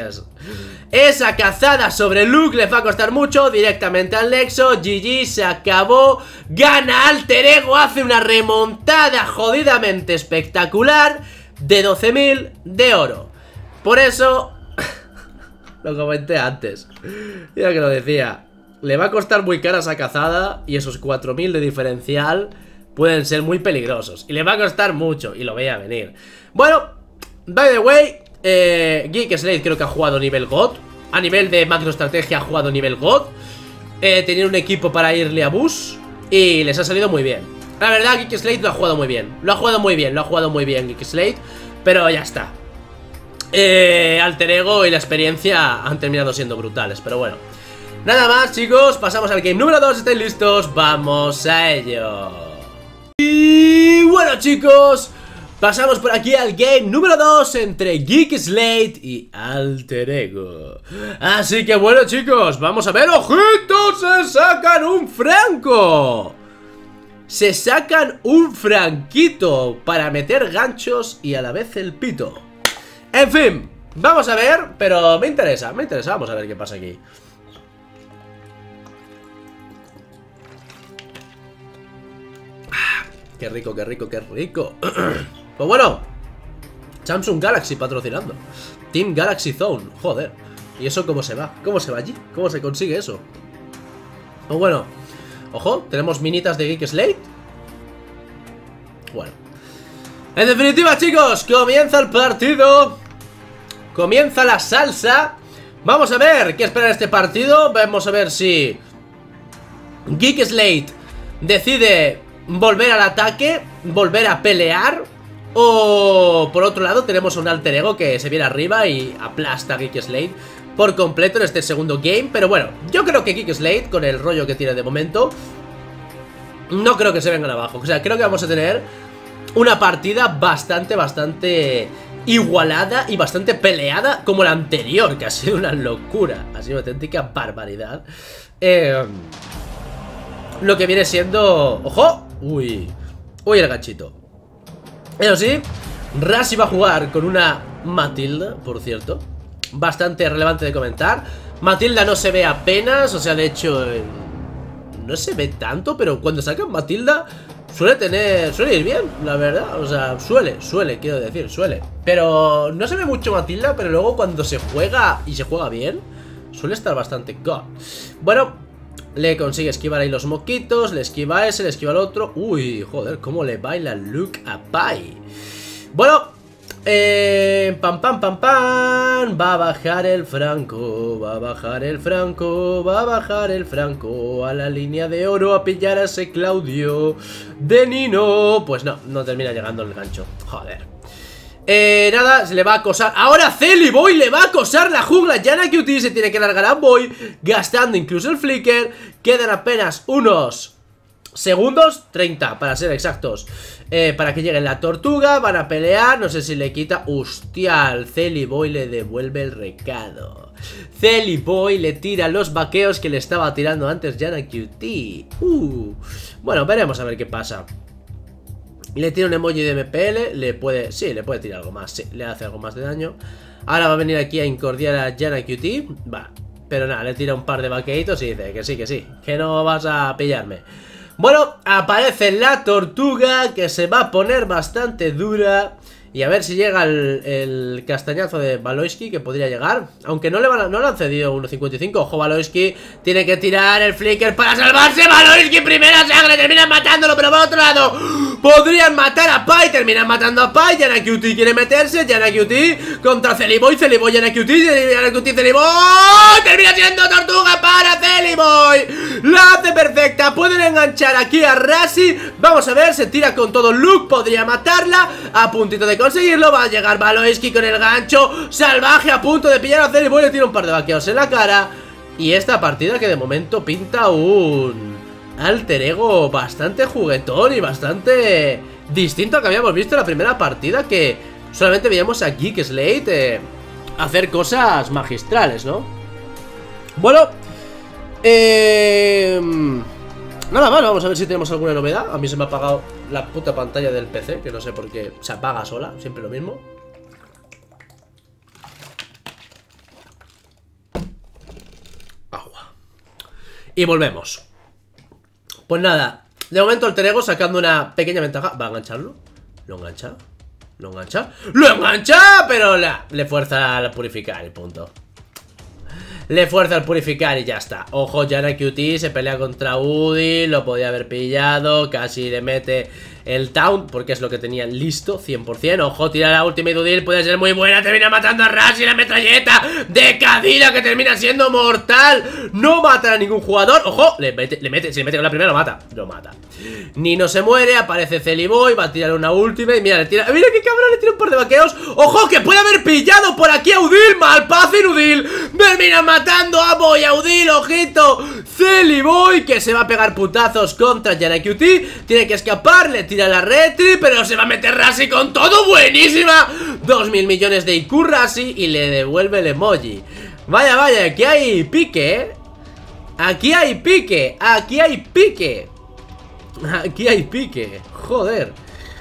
Esa cazada sobre Luke les va a costar mucho. Directamente al Nexo, G G, se acabó. Gana Alter Ego, hace una remontada jodidamente espectacular de doce mil de oro. Por eso, lo comenté antes, ya que lo decía, le va a costar muy cara esa cazada. Y esos cuatro mil de diferencial pueden ser muy peligrosos. Y le va a costar mucho, y lo veía venir. Bueno, by the way, eh, Geek Slate creo que ha jugado nivel God. A nivel de macroestrategia ha jugado nivel God. eh, Tenía un equipo para irle a Bush y les ha salido muy bien. La verdad, Geek Slate lo ha jugado muy bien. Lo ha jugado muy bien, lo ha jugado muy bien Geek Slate. Pero ya está. eh, Alter Ego y la experiencia han terminado siendo brutales. Pero bueno, nada más, chicos, pasamos al game número dos. ¿Estáis listos? Vamos a ello. Y bueno, chicos, pasamos por aquí al game número dos entre Geek Slate y Alter Ego. Así que bueno, chicos, vamos a ver. ¡Ojito! ¡Se sacan un franco! Se sacan un franquito para meter ganchos y a la vez el pito. En fin, vamos a ver, pero me interesa, me interesa. Vamos a ver qué pasa aquí. Qué rico, qué rico, qué rico. Pues bueno, Samsung Galaxy patrocinando. Team Galaxy Zone, joder. ¿Y eso cómo se va? ¿Cómo se va allí? ¿Cómo se consigue eso? Pues bueno, ojo, tenemos minitas de Geek Slate. Bueno, en definitiva, chicos, comienza el partido. Comienza la salsa. Vamos a ver qué espera este partido. Vamos a ver si Geek Slate decide volver al ataque, volver a pelear, o por otro lado tenemos un Alter Ego que se viene arriba y aplasta a Geek Slate por completo en este segundo game. Pero bueno, yo creo que Geek Slate, con el rollo que tiene de momento, no creo que se vengan abajo. O sea, creo que vamos a tener una partida bastante, bastante igualada y bastante peleada como la anterior, que ha sido una locura, ha sido una auténtica barbaridad. Eh... Lo que viene siendo... ¡Ojo! Uy, uy el ganchito. Eso sí, Rashi va a jugar con una Matilda, por cierto. Bastante relevante de comentar. Matilda no se ve apenas, o sea, de hecho eh, no se ve tanto, pero cuando sacan Matilda suele tener... Suele ir bien, la verdad. O sea, suele, suele, quiero decir, suele. Pero no se ve mucho Matilda, pero luego cuando se juega y se juega bien, suele estar bastante god. Bueno, le consigue esquivar ahí los moquitos, le esquiva a ese, le esquiva al otro. Uy, joder, cómo le baila Luke a Pai. Bueno, eh, pam, pam, pam, pam. Va a bajar el franco, va a bajar el franco, va a bajar el franco a la línea de oro a pillar a ese Claudio de Nino. Pues no, no termina llegando el gancho. Joder. Eh, nada, se le va a acosar. Ahora Celiboy le va a acosar la jungla. Yana Q T se tiene que largar a Boy, gastando incluso el flicker. Quedan apenas unos segundos, treinta para ser exactos, eh, para que llegue la tortuga. Van a pelear, no sé si le quita. Hostia, al Celiboy le devuelve el recado. Celiboy le tira los vaqueos que le estaba tirando antes Yana Q T. uh. Bueno, veremos a ver qué pasa. Le tira un emoji de M P L, le puede... Sí, le puede tirar algo más, sí, le hace algo más de daño. Ahora va a venir aquí a incordiar a Yana Q T. Va, pero nada, le tira un par de vaqueitos y dice que sí, que sí, que no vas a pillarme. Bueno, aparece la tortuga, que se va a poner bastante dura. Y a ver si llega el, el castañazo de Valoisky, que podría llegar. Aunque no le, van a, no le han cedido uno cincuenta y cinco. Ojo, Valoisky tiene que tirar el flicker para salvarse. Valoisky, primera sangre, terminan matándolo. Pero por otro lado, podrían matar a Pai. Terminan matando a Pai. Yana Q T quiere meterse. Yana Q T contra Celiboy. Celiboy, Yana Q T. Yana Q T, Celiboy. Termina siendo tortuga para Celiboy. La hace perfecta. Pueden enganchar aquí a Rashi. Vamos a ver, se tira con todo Luke. Podría matarla. A puntito de conseguirlo, va a llegar Valoisky con el gancho salvaje a punto de pillar a Celiboy, le tira un par de vaqueos en la cara. Y esta partida que de momento pinta un Alter Ego bastante juguetón y bastante distinto al que habíamos visto en la primera partida, que solamente veíamos a Geek Slate eh, hacer cosas magistrales, ¿no? Bueno, eh... nada más, vamos a ver si tenemos alguna novedad. A mí se me ha apagado la puta pantalla del P C, que no sé por qué se apaga sola, siempre lo mismo. Y volvemos. Pues nada, de momento Alter Ego sacando una pequeña ventaja. ¿Va a engancharlo? ¿Lo engancha? ¿Lo engancha? ¡Lo engancha! Pero la, le fuerza al purificar y punto. Le fuerza al purificar y ya está. Ojo, Yana Q T se pelea contra Udil. Lo podía haber pillado. Casi le mete el taunt, porque es lo que tenía listo, cien por cien. Ojo, tira la ultimate Udil, puede ser muy buena. Termina matando a Rush y la metralleta de Kadira, que termina siendo mortal. No mata a ningún jugador. Ojo, le mete, le mete, si le mete con la primera lo mata. Lo mata. Nino se muere, aparece Celiboy, va a tirar una ultimate. Mira, le tira, mira qué cabrón, le tira un par de vaqueos. Ojo, que puede haber pillado por aquí a Udil. Malpacin Udil. Termina matando a Boy, a Udil, ojito. Celiboy, que se va a pegar putazos contra Yana Q T. Tiene que escapar, le tira la retri, pero se va a meter Rasi con todo. Buenísima. Dos mil millones de I Q Rasi y le devuelve el emoji. Vaya, vaya, aquí hay pique, ¿eh? Aquí hay pique, aquí hay pique. Aquí hay pique, joder.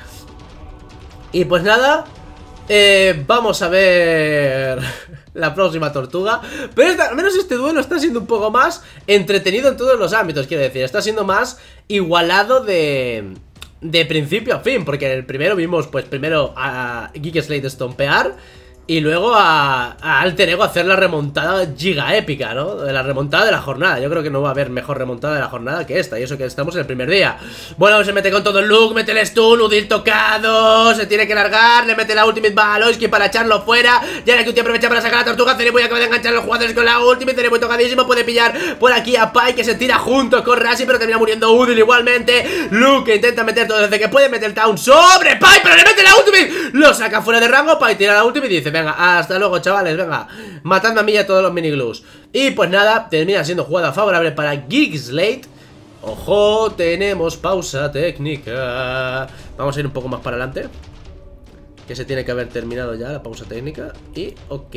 Y pues nada, eh, vamos a ver la próxima tortuga. Pero esta, al menos este duelo está siendo un poco más entretenido en todos los ámbitos, quiero decir. Está siendo más igualado de, de principio a fin. Porque en el primero vimos, pues primero a Geek Slate estompear y luego a, a Alter Ego hacer la remontada giga épica, ¿no? De la remontada de la jornada. Yo creo que no va a haber mejor remontada de la jornada que esta. Y eso que estamos en el primer día. Bueno, se mete con todo el look, mete el stun, Udil tocado, se tiene que largar, le mete la ultimate a Aloyski para echarlo fuera. Yana Q T aprovecha para sacar a la tortuga. Celiboy acaba de enganchar a los jugadores con la ultimate. Celiboy tocadísimo, puede pillar por aquí a Pai, que se tira junto con Rasi, pero termina muriendo Udil igualmente. Luke que intenta meter todo desde que puede, meter el town sobre Pai, pero le mete la ultimate. Lo saca fuera de rango, Pai tira la ultimate y dice: venga, hasta luego, chavales, venga, matando a mí y a todos los miniglues. Y pues nada, termina siendo jugada favorable para Geek Slate. Ojo, tenemos pausa técnica. Vamos a ir un poco más para adelante, que se tiene que haber terminado ya la pausa técnica. Y ok.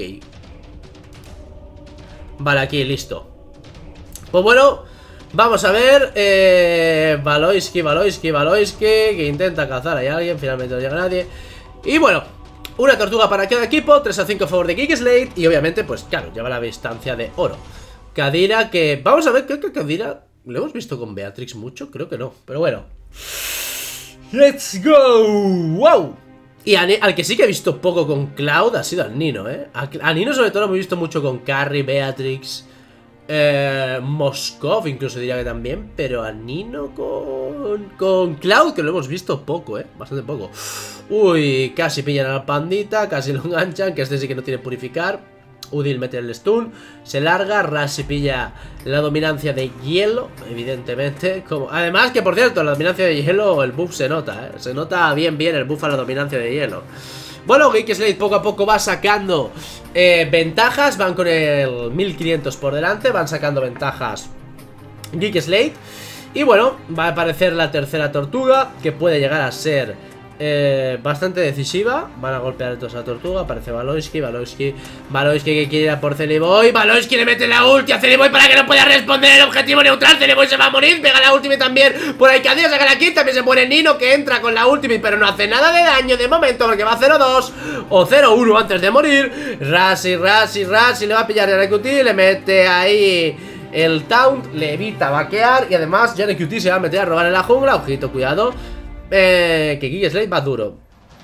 Vale, aquí, listo. Pues bueno, vamos a ver. eh, Valoisky, Valoisky, Valoisky, que intenta cazar a alguien. Finalmente no llega nadie. Y bueno, una tortuga para cada equipo, tres a cinco a favor de Geek Slate. Y obviamente, pues claro, lleva la distancia de oro. Kadira, que... vamos a ver, creo que Kadira lo hemos visto con Beatrix mucho, creo que no, pero bueno. ¡Let's go! ¡Wow! Y a, al que sí que he visto poco con Cloud ha sido al Nino, ¿eh? A, a Nino sobre todo lo hemos visto mucho con Carrie, Beatrix, eh, Moskov incluso diría que también. Pero a Nino con, con Cloud, que lo hemos visto poco, ¿eh? Bastante poco. Uy, casi pillan a la pandita, casi lo enganchan, que este sí que no tiene purificar. Udil mete el stun, se larga, Rasi pilla la dominancia de hielo, evidentemente. Como... además que, por cierto, la dominancia de hielo, el buff se nota, ¿eh? Se nota bien bien el buff a la dominancia de hielo. Bueno, Geek Slate poco a poco va sacando eh, ventajas, van con el mil quinientos por delante, van sacando ventajas Geek Slate. Y bueno, va a aparecer la tercera tortuga, que puede llegar a ser Eh, bastante decisiva. Van a golpear todos a la tortuga. Aparece Valoisky, Valoisky, Valoisky que quiere ir a por Celiboy. Valoisky le mete la ulti a Celiboy para que no pueda responder el objetivo neutral. Celiboy se va a morir, pega la ultimate también. Por ahí Kadira saca la kill, también se muere Nino, que entra con la ultimate, pero no hace nada de daño de momento, porque va cero dos o cero uno antes de morir. Rasi, Rasi, Rasi le va a pillar a Yana Q T, le mete ahí el taunt, le evita vaquear. Y además Yana Q T se va a meter a robar en la jungla. Ojito, cuidado. Eh, que Geek Slate va duro.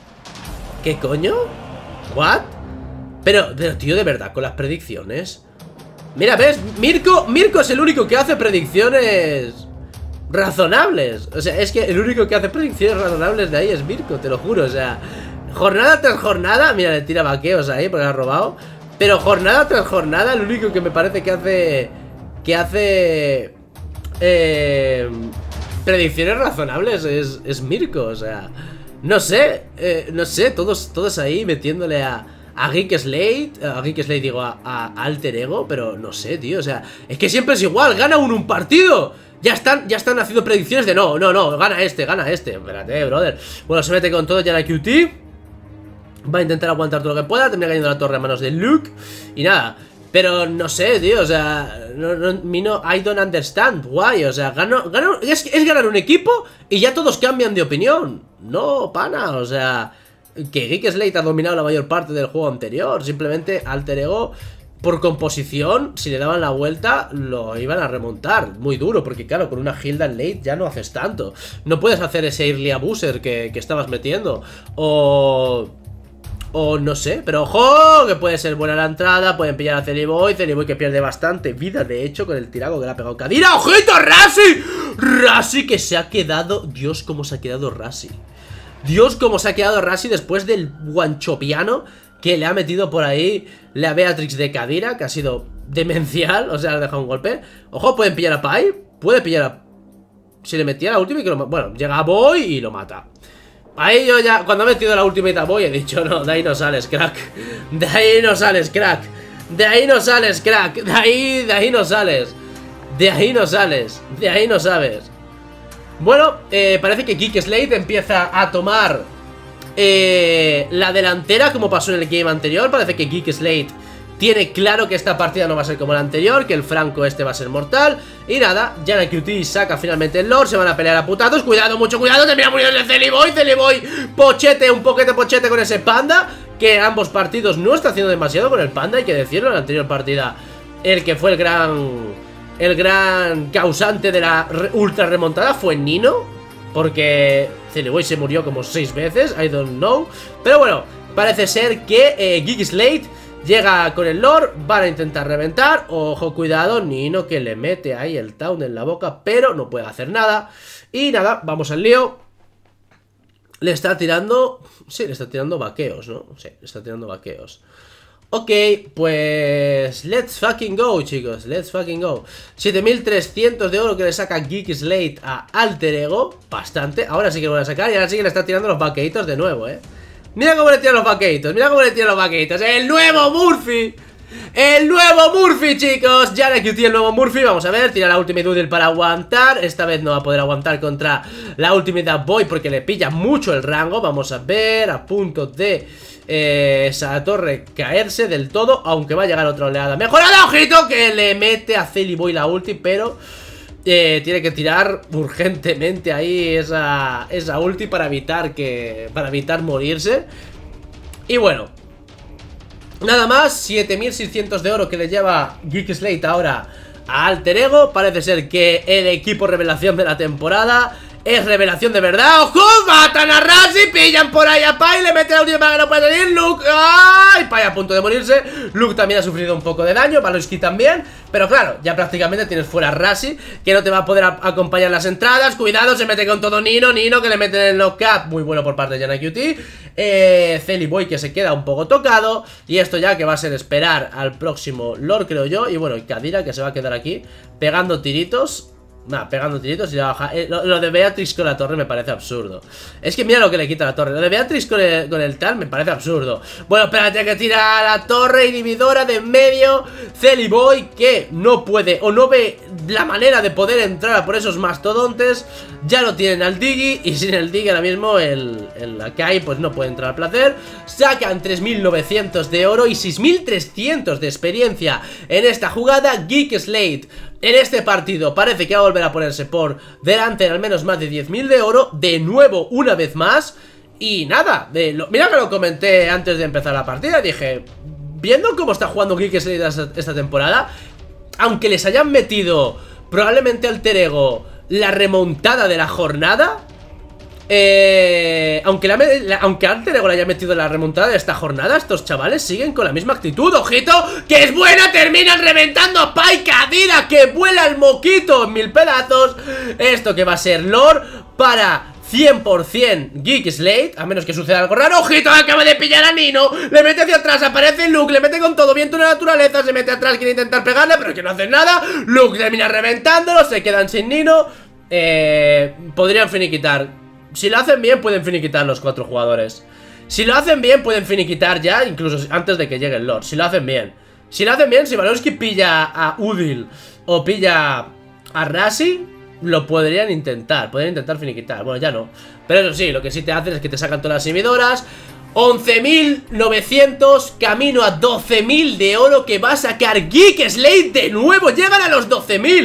¿Qué coño? ¿What? Pero, pero tío, de verdad, con las predicciones. Mira, ¿ves? Mirko, Mirko es el único que hace predicciones razonables. O sea, es que el único que hace predicciones razonables de ahí es Mirko, te lo juro. O sea, jornada tras jornada. Mira, le tira vaqueos ahí porque ha robado. Pero jornada tras jornada, el único que me parece que hace... Que hace... Eh... predicciones razonables es, es Mirko, o sea, no sé, eh, no sé, todos, todos ahí metiéndole a, a Geek Slate, a Geek Slate digo, a, a Alter Ego, pero no sé, tío, o sea, es que siempre es igual, gana uno un partido, ya están, ya están haciendo predicciones de no, no, no, gana este, gana este, espérate, brother. Bueno, se mete con todo Yana Q T, va a intentar aguantar todo lo que pueda, termina cayendo la torre a manos de Luke, y nada. Pero no sé, tío, o sea, no, no, mi no, I don't understand, guay, o sea, gano, gano, es, es ganar un equipo y ya todos cambian de opinión. No, pana, o sea, que Geek Slate ha dominado la mayor parte del juego anterior, simplemente Alter Ego por composición, si le daban la vuelta, lo iban a remontar. Muy duro, porque claro, con una Hilda en late ya no haces tanto. No puedes hacer ese early abuser que, que estabas metiendo. O... O no sé, pero ojo, que puede ser buena la entrada. Pueden pillar a Celiboy, Celiboy que pierde bastante vida, de hecho, con el tirago que le ha pegado Kadira. ¡Ojito, Rasi! Rasi que se ha quedado... Dios, cómo se ha quedado Rasi. Dios, cómo se ha quedado Rasi después del guanchopiano que le ha metido por ahí la Beatrix de Kadira, que ha sido demencial. O sea, le ha dejado un golpe. Ojo, pueden pillar a Pai. Puede pillar a... Si le metía la última y que lo... Bueno, llega a Boy y lo mata. Ahí yo ya, cuando he metido la ultimate a Boy, he dicho, no, de ahí no sales, crack. De ahí no sales, crack. De ahí no sales, crack. De ahí, de ahí no sales. De ahí no sales. De ahí no sabes. Bueno, eh, parece que Geek Slate empieza a tomar eh, la delantera, como pasó en el game anterior. Parece que Geek Slate tiene claro que esta partida no va a ser como la anterior, que el Franco este va a ser mortal. Y nada, Yana Q T saca finalmente el Lord. Se van a pelear a putados, cuidado, mucho cuidado. Termina muriendo el Celiboy, Celiboy pochete, un poquete pochete con ese panda, que en ambos partidos no está haciendo demasiado con el panda, hay que decirlo. En la anterior partida, el que fue el gran El gran causante de la re ultra remontada fue Nino, porque Celiboy se murió como seis veces, I don't know. Pero bueno, parece ser que eh, Geek Slate llega con el Lord, van a intentar reventar. Ojo, cuidado, Nino que le mete ahí el Town en la boca, pero no puede hacer nada. Y nada, vamos al lío. Le está tirando... Sí, le está tirando vaqueos, ¿no? Sí, le está tirando vaqueos. Ok, pues... Let's fucking go, chicos. Let's fucking go. siete mil trescientos de oro que le saca Geek Slate a Alter Ego. Bastante. Ahora sí que lo voy a sacar. Y ahora sí que le está tirando los vaqueitos de nuevo, ¿eh? Mira cómo le tiran los vaqueitos, mira cómo le tiran los vaqueitos. ¡El nuevo Murphy! ¡El nuevo Murphy, chicos! Yana Q T, el nuevo Murphy. Vamos a ver, tira la Ultimate Doodle para aguantar. Esta vez no va a poder aguantar contra la Ultimate Boy porque le pilla mucho el rango. Vamos a ver, a punto de eh, esa torre caerse del todo, aunque va a llegar otra oleada mejorada. ¡Ojito! Que le mete a Celiboy la ulti, pero... Eh, tiene que tirar urgentemente ahí esa, esa ulti para evitar que para evitar morirse. Y bueno, nada más, siete mil seiscientos de oro que le lleva Geek Slate ahora a Alter Ego. Parece ser que el equipo revelación de la temporada es revelación de verdad. ¡Ojo! Matan a Rasi, pillan por ahí a Pai, le meten la última para que no pueda salir. Luke, ¡ay! Pai a punto de morirse. Luke también ha sufrido un poco de daño, Valoisky también. Pero claro, ya prácticamente tienes fuera a Rasi, que no te va a poder acompañar en las entradas. Cuidado, se mete con todo Nino, Nino que le meten el knock-up. Muy bueno por parte de Yana Q T. eh, Celiboy que se queda un poco tocado. Y esto ya que va a ser esperar al próximo Lord, creo yo. Y bueno, y Kadira que se va a quedar aquí pegando tiritos. Nah, pegando tiritos y ya baja. eh, lo, lo de Beatrix con la torre me parece absurdo. Es que mira lo que le quita la torre. Lo de Beatrix con el, con el tal me parece absurdo. Bueno, espérate que tira la torre inhibidora de en medio. Celiboy que no puede o no ve la manera de poder entrar a por esos mastodontes. Ya lo tienen al Diggy. Y sin el Diggy ahora mismo el, el Akai pues no puede entrar al placer. Sacan tres mil novecientos de oro y seis mil trescientos de experiencia en esta jugada. Geek Slate en este partido parece que va a volver a ponerse por delante en al menos más de diez mil de oro. De nuevo, una vez más. Y nada, de lo, mira que lo comenté antes de empezar la partida. Dije, viendo cómo está jugando Geek Slate esta, esta temporada, aunque les hayan metido probablemente Alter Ego la remontada de la jornada, Eh, aunque, la, la, aunque Alter Ego le haya metido la remontada de esta jornada, estos chavales siguen con la misma actitud. ¡Ojito! ¡Que es buena! Terminan reventando a Pai Kadira, que vuela el moquito en mil pedazos. Esto que va a ser Lord para cien por cien Geek Slate, a menos que suceda algo raro. ¡Ojito! Acaba de pillar a Nino, le mete hacia atrás, aparece Luke, le mete con todo viento de la naturaleza, se mete atrás, quiere intentar pegarle, pero que no hace nada. Luke termina reventándolo, se quedan sin Nino. Eh, podrían finiquitar. Si lo hacen bien, pueden finiquitar los cuatro jugadores. Si lo hacen bien, pueden finiquitar ya, incluso antes de que llegue el Lord. Si lo hacen bien. Si lo hacen bien, si Valoisky pilla a Udil o pilla a Rasi, lo podrían intentar. Podrían intentar finiquitar. Bueno, ya no. Pero eso sí, lo que sí te hacen es que te sacan todas las inhibidoras. once mil novecientos, camino a doce mil de oro que va a sacar Geek Slate de nuevo. Llegan a los doce mil.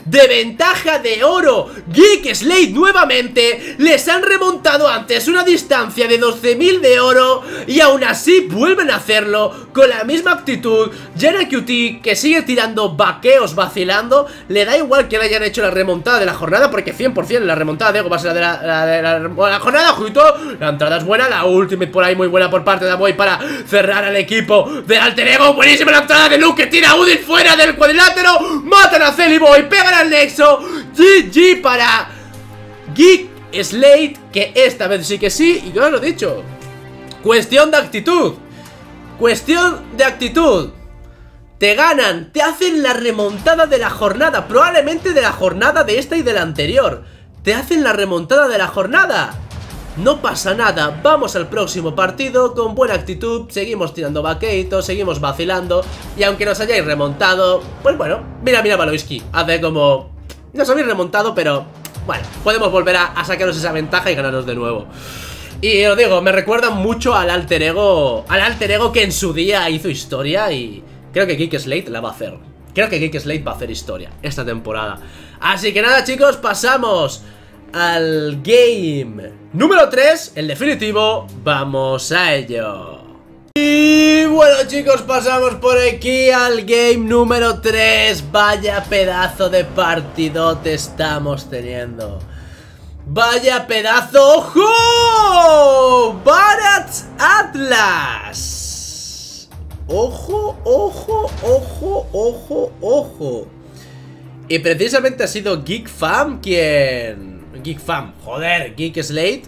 de ventaja de oro. Geek Slate nuevamente. Les han remontado antes una distancia de doce mil de oro y aún así vuelven a hacerlo con la misma actitud. JanaQT, que sigue tirando vaqueos vacilando, le da igual que le hayan hecho la remontada de la jornada, porque cien por cien la remontada de Ego va a ser la de la, la, de la, la, la jornada. Ojito, la entrada es buena, la ultimate por ahí muy buena por parte de Aboy para cerrar al equipo de Alter Ego. Buenísima la entrada de Luke, que tira a Udin fuera del cuadrilátero. Matan a Celiboy, pegan al Nexo. G G para Geek Slate, que esta vez sí que sí. Y yo lo he dicho, cuestión de actitud. Cuestión de actitud. Te ganan, te hacen la remontada de la jornada, probablemente de la jornada de esta y de la anterior. Te hacen la remontada de la jornada. No pasa nada, vamos al próximo partido con buena actitud, seguimos tirando vaqueitos, seguimos vacilando. Y aunque nos hayáis remontado, pues bueno, mira, mira Valoisky, hace como... Nos habéis remontado, pero bueno, podemos volver a, a sacaros esa ventaja y ganarnos de nuevo. Y os digo, me recuerda mucho al Alter Ego, al Alter Ego que en su día hizo historia y... Creo que Geek Slate la va a hacer. Creo que Geek Slate va a hacer historia esta temporada. Así que nada, chicos, pasamos al game número tres, el definitivo. Vamos a ello. Y bueno, chicos, pasamos por aquí al game número tres. Vaya pedazo de partidote estamos teniendo. Vaya pedazo. ¡Ojo! Barats Atlas. Ojo, ojo, ojo, ojo, ojo. Y precisamente ha sido Geek Fam quien... Geek Fam, joder, Geek Slate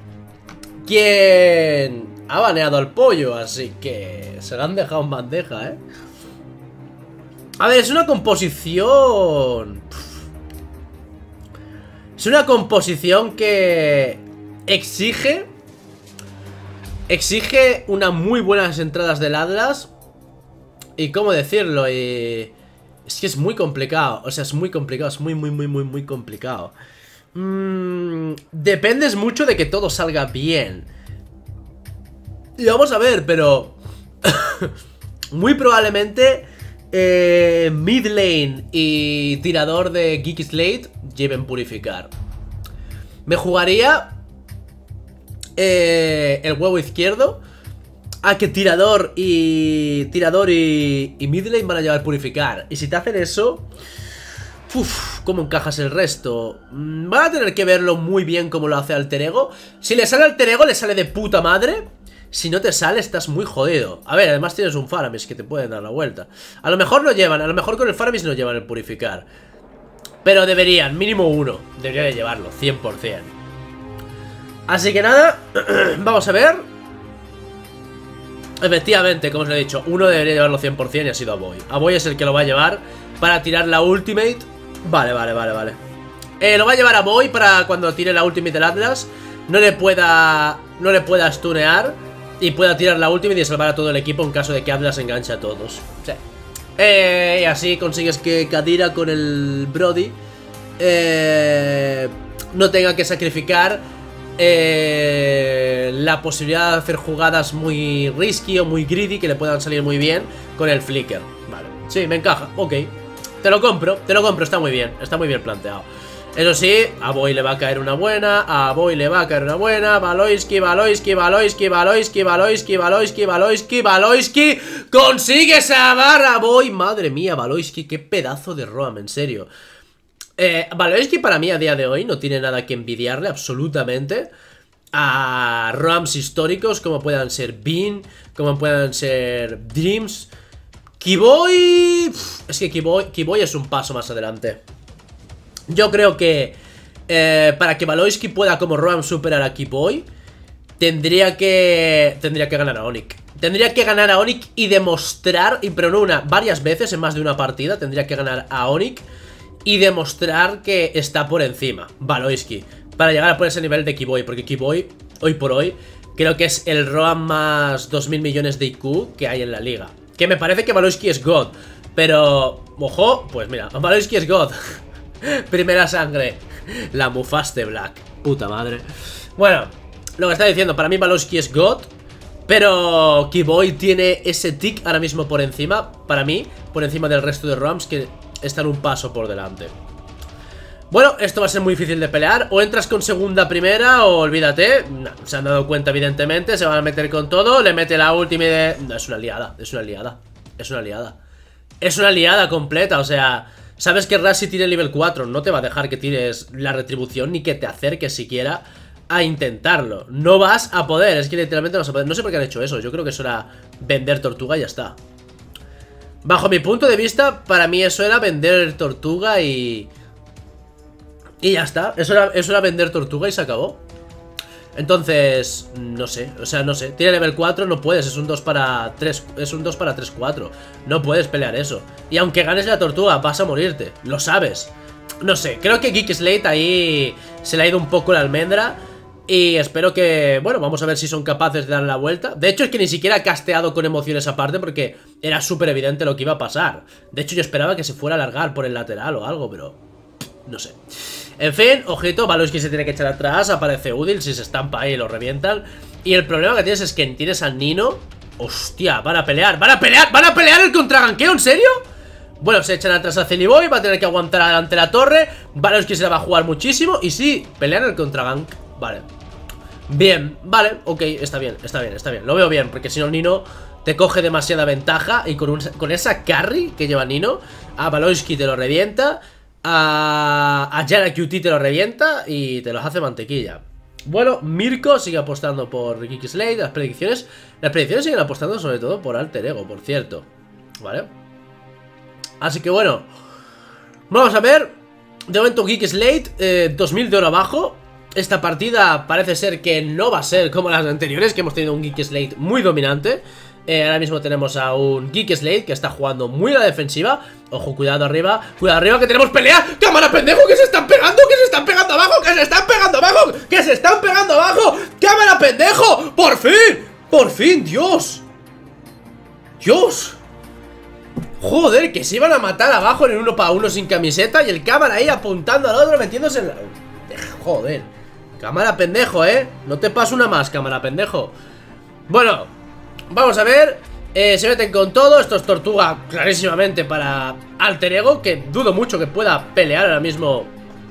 quien ha baneado al pollo, así que se lo han dejado en bandeja, ¿eh? A ver, es una composición... Es una composición que exige... Exige unas muy buenas entradas del Atlas. Y cómo decirlo, y... Es que es muy complicado. O sea, es muy complicado, es muy, muy, muy, muy, muy complicado. mm, Dependes mucho de que todo salga bien. Y vamos a ver, pero... muy probablemente eh, mid lane y tirador de Geek Slate lleven purificar. Me jugaría eh, el huevo izquierdo a que tirador y tirador y, y mid lane van a llevar purificar. Y si te hacen eso, uff, ¿cómo encajas el resto? Van a tener que verlo muy bien como lo hace Alter Ego. Si le sale Alter Ego, le sale de puta madre. Si no te sale, estás muy jodido. A ver, además tienes un Faramis que te pueden dar la vuelta. A lo mejor no llevan, a lo mejor con el Faramis no llevan el purificar, pero deberían, mínimo uno debería de llevarlo, cien por cien. Así que nada, vamos a ver. Efectivamente, como os lo he dicho, uno debería llevarlo cien por cien y ha sido Aboy. Aboy es el que lo va a llevar para tirar la ultimate. Vale, vale, vale, vale. Eh, lo va a llevar Aboy para cuando tire la ultimate del Atlas no le pueda, no le pueda stunear y pueda tirar la ultimate y salvar a todo el equipo en caso de que Atlas enganche a todos. Sí. Eh, y así consigues que Kadira con el Brody eh, no tenga que sacrificar eh, la posibilidad de hacer jugadas muy risky o muy greedy que le puedan salir muy bien con el flicker. Vale, sí, me encaja, ok. Te lo compro, te lo compro, está muy bien, está muy bien planteado. Eso sí, a Boy le va a caer una buena, a Boy le va a caer una buena. Valoisky, Valoisky, Valoisky, Valoisky, Valoisky, Valoisky, Valoisky, Valoisky. Consigue salvar a Boy. Madre mía, Valoisky, qué pedazo de roam, en serio. eh, Valoisky para mí a día de hoy no tiene nada que envidiarle absolutamente a roams históricos como puedan ser Bean, como puedan ser Dreams. Kiboy... Es que Kiboy, Kiboy es un paso más adelante. Yo creo que eh, para que Valoisky pueda como roam superar a Kiboy, tendría que tendría que ganar a Onic. Tendría que ganar a Onic y demostrar, y pero no una, varias veces en más de una partida, tendría que ganar a Onic y demostrar que está por encima Valoisky para llegar a por ese nivel de Kiboy, porque Kiboy, hoy por hoy, creo que es el roam más dos mil millones de I Q que hay en la liga. Que me parece que Valoisky es God, pero, ojo, pues mira, Valoisky es God. Primera sangre, la mufaste Black, puta madre. Bueno, lo que está diciendo, para mí Valoisky es God, pero Kiboy tiene ese tick ahora mismo por encima, para mí, por encima del resto de roams que están un paso por delante. Bueno, esto va a ser muy difícil de pelear. O entras con segunda primera o olvídate. No, se han dado cuenta evidentemente. Se van a meter con todo. Le mete la última y de... No, es una liada, es una liada. Es una liada. Es una liada completa, o sea... Sabes que Rassi tiene nivel cuatro. No te va a dejar que tires la retribución ni que te acerques siquiera a intentarlo. No vas a poder, es que literalmente no vas a poder. No sé por qué han hecho eso. Yo creo que eso era vender tortuga y ya está. Bajo mi punto de vista, para mí eso era vender tortuga y... Y ya está, eso era, eso era vender tortuga y se acabó. Entonces, no sé, o sea, no sé. Tiene nivel cuatro, no puedes, es un dos para tres. Es un dos para tres cuatro. No puedes pelear eso. Y aunque ganes la tortuga, vas a morirte, lo sabes. No sé, creo que Geek Slate ahí se le ha ido un poco la almendra. Y espero que, bueno, vamos a ver si son capaces de dar la vuelta. De hecho es que ni siquiera ha casteado con emociones aparte, porque era súper evidente lo que iba a pasar. De hecho yo esperaba que se fuera a alargar por el lateral o algo, pero... no sé. En fin, ojito, Valois que se tiene que echar atrás. Aparece Udil, si se estampa ahí lo revientan. Y el problema que tienes es que tienes al Nino. Hostia, van a pelear, van a pelear, van a pelear el contraganqueo, ¿en serio? Bueno, se echan atrás a Celiboy, va a tener que aguantar adelante la torre. Valois que se la va a jugar muchísimo. Y sí, pelean el contragank, vale. Bien, vale, ok, está bien, está bien, está bien. Lo veo bien, porque si no Nino te coge demasiada ventaja. Y con, un, con esa carry que lleva Nino, a Valoisky te lo revienta. A, a Jana Q T te lo revienta y te los hace mantequilla. Bueno, Mirko sigue apostando por Geek Slate. Las predicciones Las predicciones siguen apostando sobre todo por Alter Ego, por cierto. Vale. Así que bueno, vamos a ver. De momento Geek Slate, eh, dos mil de oro abajo. Esta partida parece ser que no va a ser como las anteriores, que hemos tenido un Geek Slate muy dominante. Eh, ahora mismo tenemos a un Geek Slate que está jugando muy a la defensiva. Ojo, cuidado arriba, cuidado arriba que tenemos pelea. ¡Cámara, pendejo! ¡Que se están pegando! ¡Que se están pegando abajo! ¡Que se están pegando abajo! ¡Que se están pegando abajo! ¡Cámara, pendejo! ¡Por fin! ¡Por fin! ¡Dios! ¡Dios! Joder, que se iban a matar abajo en el uno para uno sin camiseta. Y el cámara ahí apuntando al otro, metiéndose en la... Joder. Cámara, pendejo, ¿eh? No te paso una más, cámara, pendejo. Bueno, vamos a ver. eh, Se meten con todo. Esto es tortuga clarísimamente para Alter Ego, que dudo mucho que pueda pelear ahora mismo.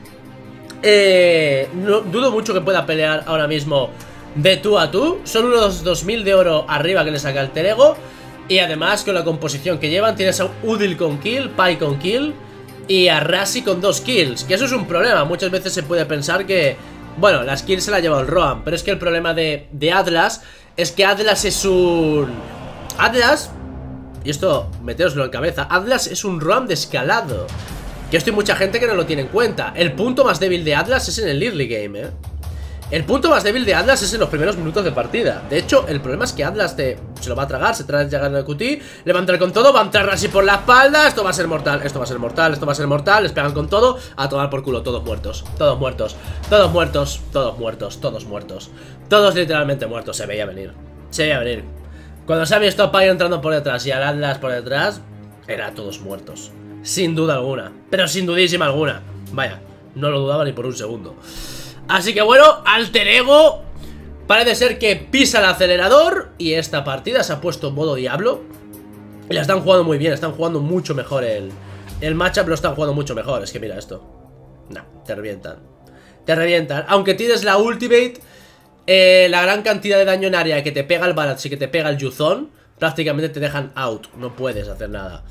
Eh, no, dudo mucho que pueda pelear ahora mismo de tú a tú. Son unos dos mil de oro arriba que le saca Alter Ego. Y además con la composición que llevan tienes a Udil con kill, Pai con kill y a Rassi con dos kills. Que eso es un problema. Muchas veces se puede pensar que, bueno, las kills se la ha llevado el Roam, pero es que el problema de, de Atlas es que Atlas es un... Atlas, y esto meteoslo en cabeza, Atlas es un Roam de escalado. Que esto hay mucha gente que no lo tiene en cuenta. El punto más débil de Atlas es en el early game, eh. El punto más débil de Atlas es en los primeros minutos de partida. De hecho, el problema es que Atlas te, se lo va a tragar, se trae llegando el Q T, le va a entrar con todo, va a entrar así por la espalda. Esto va a ser mortal, esto va a ser mortal, esto va a ser mortal. Les pegan con todo, a tomar por culo, todos muertos. Todos muertos, todos muertos, todos muertos, todos muertos. Todos literalmente muertos, se veía venir. Se veía venir. Cuando se ha visto a Pai entrando por detrás y al Atlas por detrás, era todos muertos. Sin duda alguna, pero sin dudísima alguna. Vaya, no lo dudaba ni por un segundo. Así que bueno, Alter Ego parece ser que pisa el acelerador y esta partida se ha puesto en modo diablo. Y la están jugando muy bien, están jugando mucho mejor el, el matchup, lo están jugando mucho mejor. Es que mira esto. No, te revientan. Te revientan. Aunque tienes la ultimate, eh, la gran cantidad de daño en área que te pega el Balance y que te pega el Yuzon, prácticamente te dejan out. No puedes hacer nada.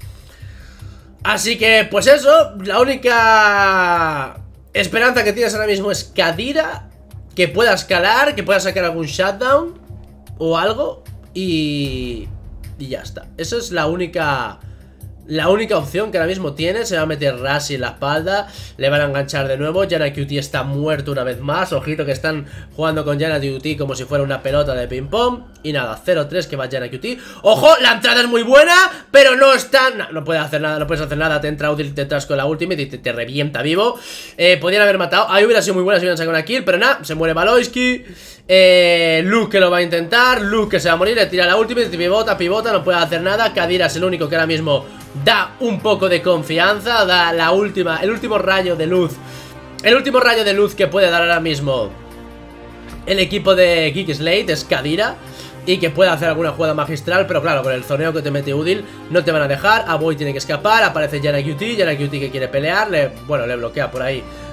Así que, pues eso, la única esperanza que tienes ahora mismo es Kadira, que pueda escalar, que pueda sacar algún shutdown o algo y, y ya está. Esa es la única La única opción que ahora mismo tiene. Se va a meter Rassi en la espalda, le van a enganchar de nuevo. Jana Q T está muerto una vez más. Ojito que están jugando con Jana Q T como si fuera una pelota de ping pong. Y nada, cero tres que va Jana Q T. ¡Ojo! La entrada es muy buena, pero no está... No, no puede hacer nada, no puedes hacer nada. Te entra Udil detrás con la ultimate y te, te revienta vivo. eh, Podrían haber matado, ahí hubiera sido muy buena si hubieran sacado una kill, pero nada, se muere Valoisky. eh, Luke que lo va a intentar, Luke que se va a morir, le tira la ultimate, pivota, pivota, no puede hacer nada. Kadira es el único que ahora mismo da un poco de confianza, da la última, el último rayo de luz. El último rayo de luz que puede dar ahora mismo el equipo de Geek Slate es Kadira, y que puede hacer alguna jugada magistral. Pero claro, con el zoneo que te mete Udil no te van a dejar. Aboy tiene que escapar, aparece Jana Q T, Jana Q T que quiere pelear, le, bueno, le bloquea por ahí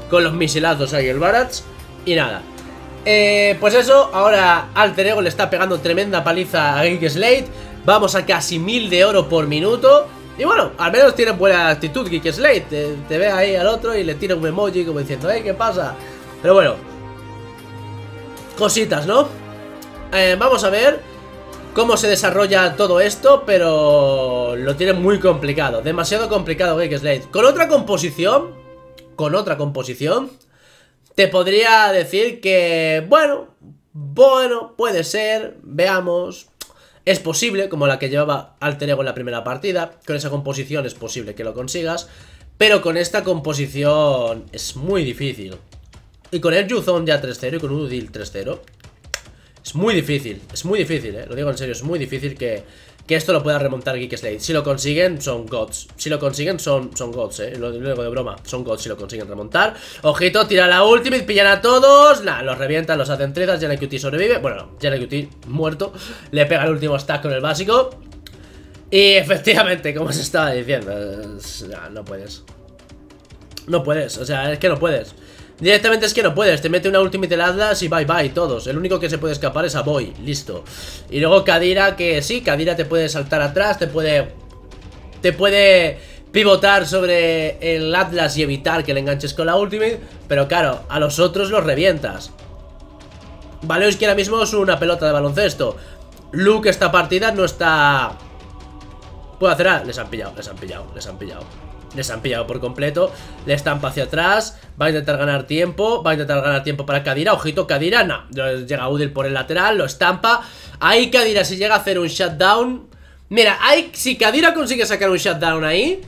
con los misilazos ahí el Barats. Y nada, eh, pues eso, ahora Alter Ego le está pegando tremenda paliza a Geek Slate. Vamos a casi mil de oro por minuto. Y bueno, al menos tiene buena actitud Geek Slate. Te, te ve ahí al otro y le tira un emoji como diciendo, eh, ¿qué pasa? Pero bueno, cositas, ¿no? Eh, vamos a ver cómo se desarrolla todo esto, pero lo tiene muy complicado. Demasiado complicado Geek Slate. Con otra composición, con otra composición, te podría decir que, bueno, bueno, puede ser, veamos. Es posible, como la que llevaba Alter Ego en la primera partida. Con esa composición es posible que lo consigas, pero con esta composición es muy difícil. Y con el Yuzon ya tres cero y con Udil tres cero es muy difícil, es muy difícil, eh, lo digo en serio, es muy difícil que, que esto lo pueda remontar Geek Slate. Si lo consiguen, son gods. Si lo consiguen, son, son gods, eh, lo digo de broma, son gods si lo consiguen remontar. Ojito, tira la ultimate, pillan a todos, nah, los revientan, los hacen trizas. J N Q T sobrevive, bueno, J N Q T muerto, le pega el último stack con el básico. Y efectivamente, como se estaba diciendo, es, nah, no puedes. No puedes, o sea, es que no puedes. Directamente es que no puedes, te mete una ultimate el Atlas y bye bye todos. El único que se puede escapar es a Boy, listo. Y luego Kadira, que sí, Kadira te puede saltar atrás, te puede Te puede pivotar sobre el Atlas y evitar que le enganches con la ultimate. Pero claro, a los otros los revientas. Vale, es que ahora mismo es una pelota de baloncesto. Luke esta partida no está... ¿Puedo hacer algo? Les han pillado, les han pillado, les han pillado Les han pillado por completo. Le estampa hacia atrás. Va a intentar ganar tiempo. Va a intentar ganar tiempo para Kadira. Ojito, Kadira, no. Llega Udil por el lateral, lo estampa. Ahí Kadira si llega a hacer un shutdown. Mira, ahí, si Kadira consigue sacar un shutdown ahí,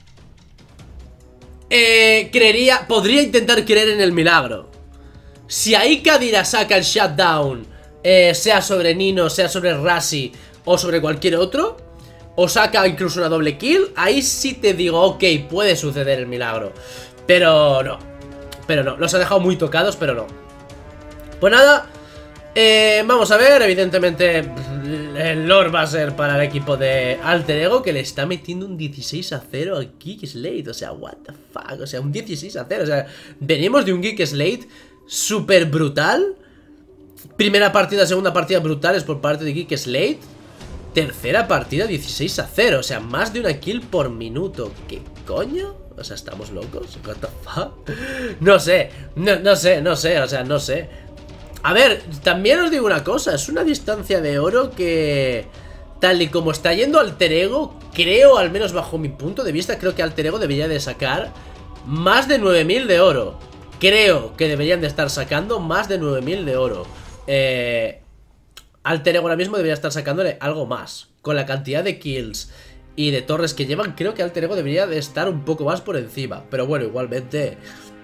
eh, creería, podría intentar creer en el milagro. Si ahí Kadira saca el shutdown, eh, sea sobre Nino, sea sobre Rasi o sobre cualquier otro, o saca incluso una doble kill, ahí sí te digo, ok, puede suceder el milagro. Pero no, pero no, los ha dejado muy tocados, pero no. Pues nada, eh, vamos a ver, evidentemente el lore va a ser para el equipo de Alter Ego, que le está metiendo un dieciséis a cero a Geek Slate. O sea, what the fuck, o sea, un dieciséis a cero. O sea, venimos de un Geek Slate súper brutal. Primera partida, segunda partida brutales por parte de Geek Slate. Tercera partida dieciséis a cero, o sea, más de una kill por minuto. ¿Qué coño? O sea, ¿estamos locos? What the fuck? No sé, no, no sé, no sé, o sea, no sé. A ver, también os digo una cosa, es una distancia de oro que, tal y como está yendo Alter Ego, creo, al menos bajo mi punto de vista, creo que Alter Ego debería de sacar más de nueve mil de oro. Creo que deberían de estar sacando más de nueve mil de oro. Eh... Alter Ego ahora mismo debería estar sacándole algo más. Con la cantidad de kills y de torres que llevan, creo que Alter Ego debería de estar un poco más por encima. Pero bueno, igualmente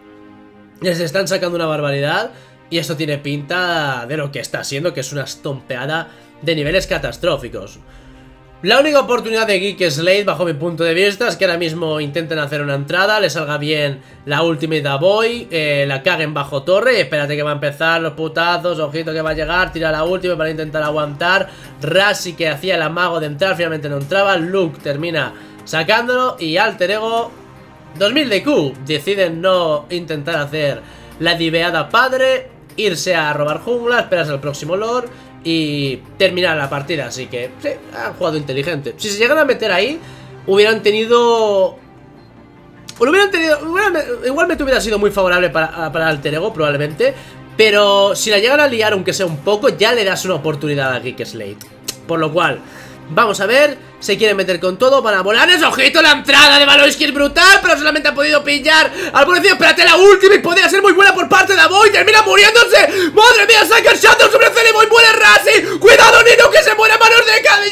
les están sacando una barbaridad. Y esto tiene pinta de lo que está siendo, que es una estompeada de niveles catastróficos. La única oportunidad de Geek Slate, bajo mi punto de vista, es que ahora mismo intenten hacer una entrada, le salga bien la ultimate a Boy, eh, la caguen bajo torre y espérate que va a empezar los putazos, ojito que va a llegar, tira la ultimate para intentar aguantar. Rasi, que hacía el amago de entrar, finalmente no entraba. Luke termina sacándolo y Alter Ego dos mil de Q deciden no intentar hacer la diveada padre, irse a robar jungla, esperarse al próximo lore y terminar la partida. Así que sí, han jugado inteligente. Si se llegan a meter ahí, hubieran tenido... Hubieran tenido... Hubieran, igualmente hubiera sido muy favorable para, para Alter Ego, probablemente. Pero si la llegan a liar, aunque sea un poco, ya le das una oportunidad a Geek Slate. Por lo cual, vamos a ver. Se quieren meter con todo, van a volar. ¡Es ojito! La entrada de Valoisky es brutal, pero solamente ha podido pillar al policía. Espérate, la última y podría ser muy buena por parte de Aboy. Termina muriéndose. ¡Madre mía! Saca el shutdown sobre Celeboy. Muere Rasi. ¡Cuidado, Nino, que se muere a manos de cada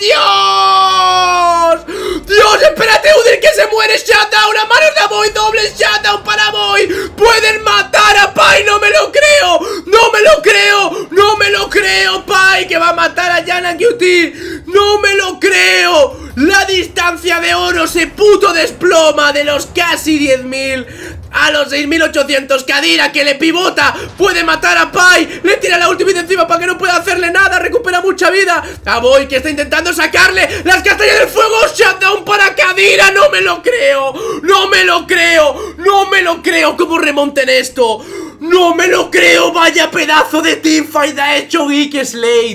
Dios! ¡Dios! Espérate, Udil, que se muere. Shutdown a manos de Aboy. Doble shutdown para Aboy. Pueden matar a Pai. No me lo creo. No me lo creo. No me lo creo. Pai, que va a matar a J N Q T. No me lo creo. La distancia de oro se puto desploma de los casi diez mil a los seis mil ochocientos. Kadira, que le pivota, puede matar a Pai. Le tira la ultimate encima para que no pueda hacerle nada. Recupera mucha vida. A Boy, que está intentando sacarle las castañas del fuego. Shutdown para Kadira. No me lo creo. No me lo creo. ¡No me lo creo! ¿Cómo remonten esto? ¡No me lo creo! ¡Vaya pedazo de teamfight ha hecho Geek Slate!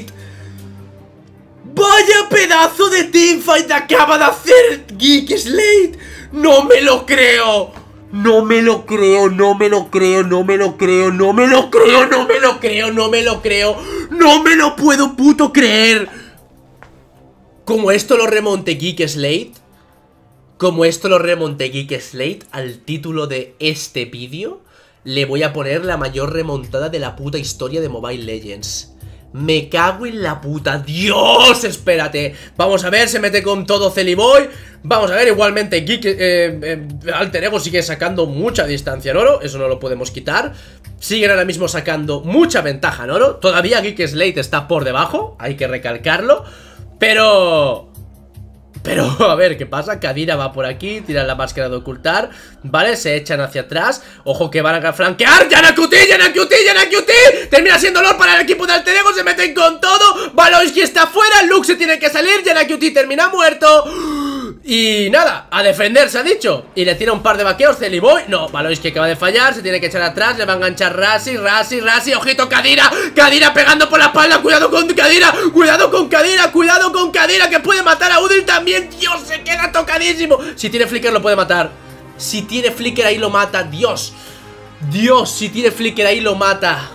¡Vaya pedazo de teamfight acaba de hacer Geek Slate! ¡No me lo creo! No me lo creo, no me lo creo, no me lo creo, no me lo creo, no me lo creo, no me lo creo, no me lo puedo puto creer. Como esto lo remonte Geek Slate, como esto lo remonte Geek Slate al título de este vídeo, le voy a poner la mayor remontada de la puta historia de Mobile Legends. Me cago en la puta. ¡Dios! Espérate. Vamos a ver, se mete con todo Celiboy. Vamos a ver, igualmente Geek, eh, eh, Alter Ego sigue sacando mucha distancia en oro. Eso no lo podemos quitar. Siguen ahora mismo sacando mucha ventaja en oro. Todavía Geek Slate está por debajo, hay que recalcarlo. Pero... Pero, a ver, ¿qué pasa? Kadira va por aquí, tira la máscara de ocultar, ¿vale? Se echan hacia atrás. Ojo que van a flanquear. ¡Yanakuti! ¡Yanakuti! ¡Yanakuti! Termina siendo olor para el equipo de Alter Ego. Se meten con todo. Valoisky está fuera. Luke se tiene que salir. Yanakuti termina muerto. Y nada, a defender se ha dicho. Y le tira un par de vaqueos Celiboy. No, Valoisky acaba de fallar, se tiene que echar atrás. Le va a enganchar Rasi, Rasi, Rasi. Ojito Kadira, Kadira pegando por la espalda. Cuidado con Kadira, cuidado con Kadira. Cuidado con Kadira que puede matar a Udil también. Dios, se queda tocadísimo. Si tiene flicker lo puede matar. Si tiene flicker ahí lo mata, Dios. Dios, si tiene flicker ahí lo mata.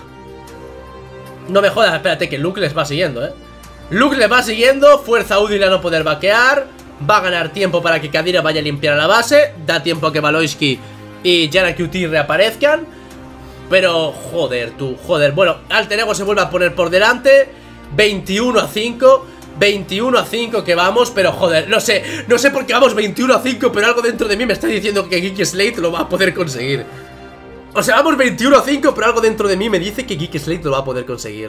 No me jodas, espérate que Luke les va siguiendo, eh Luke les va siguiendo, fuerza a Udil a no poder vaquear. Va a ganar tiempo para que Kadira vaya a limpiar a la base. Da tiempo a que Valoisky y Yanakuti reaparezcan. Pero, joder, tú, joder. Bueno, Alter Ego se vuelve a poner por delante. veintiuno a cinco. veintiuno a cinco que vamos, pero joder, no sé. No sé por qué vamos veintiuno a cinco, pero algo dentro de mí me está diciendo que Geek Slate lo va a poder conseguir. O sea, vamos veintiuno a cinco, pero algo dentro de mí me dice que Geek Slate lo va a poder conseguir.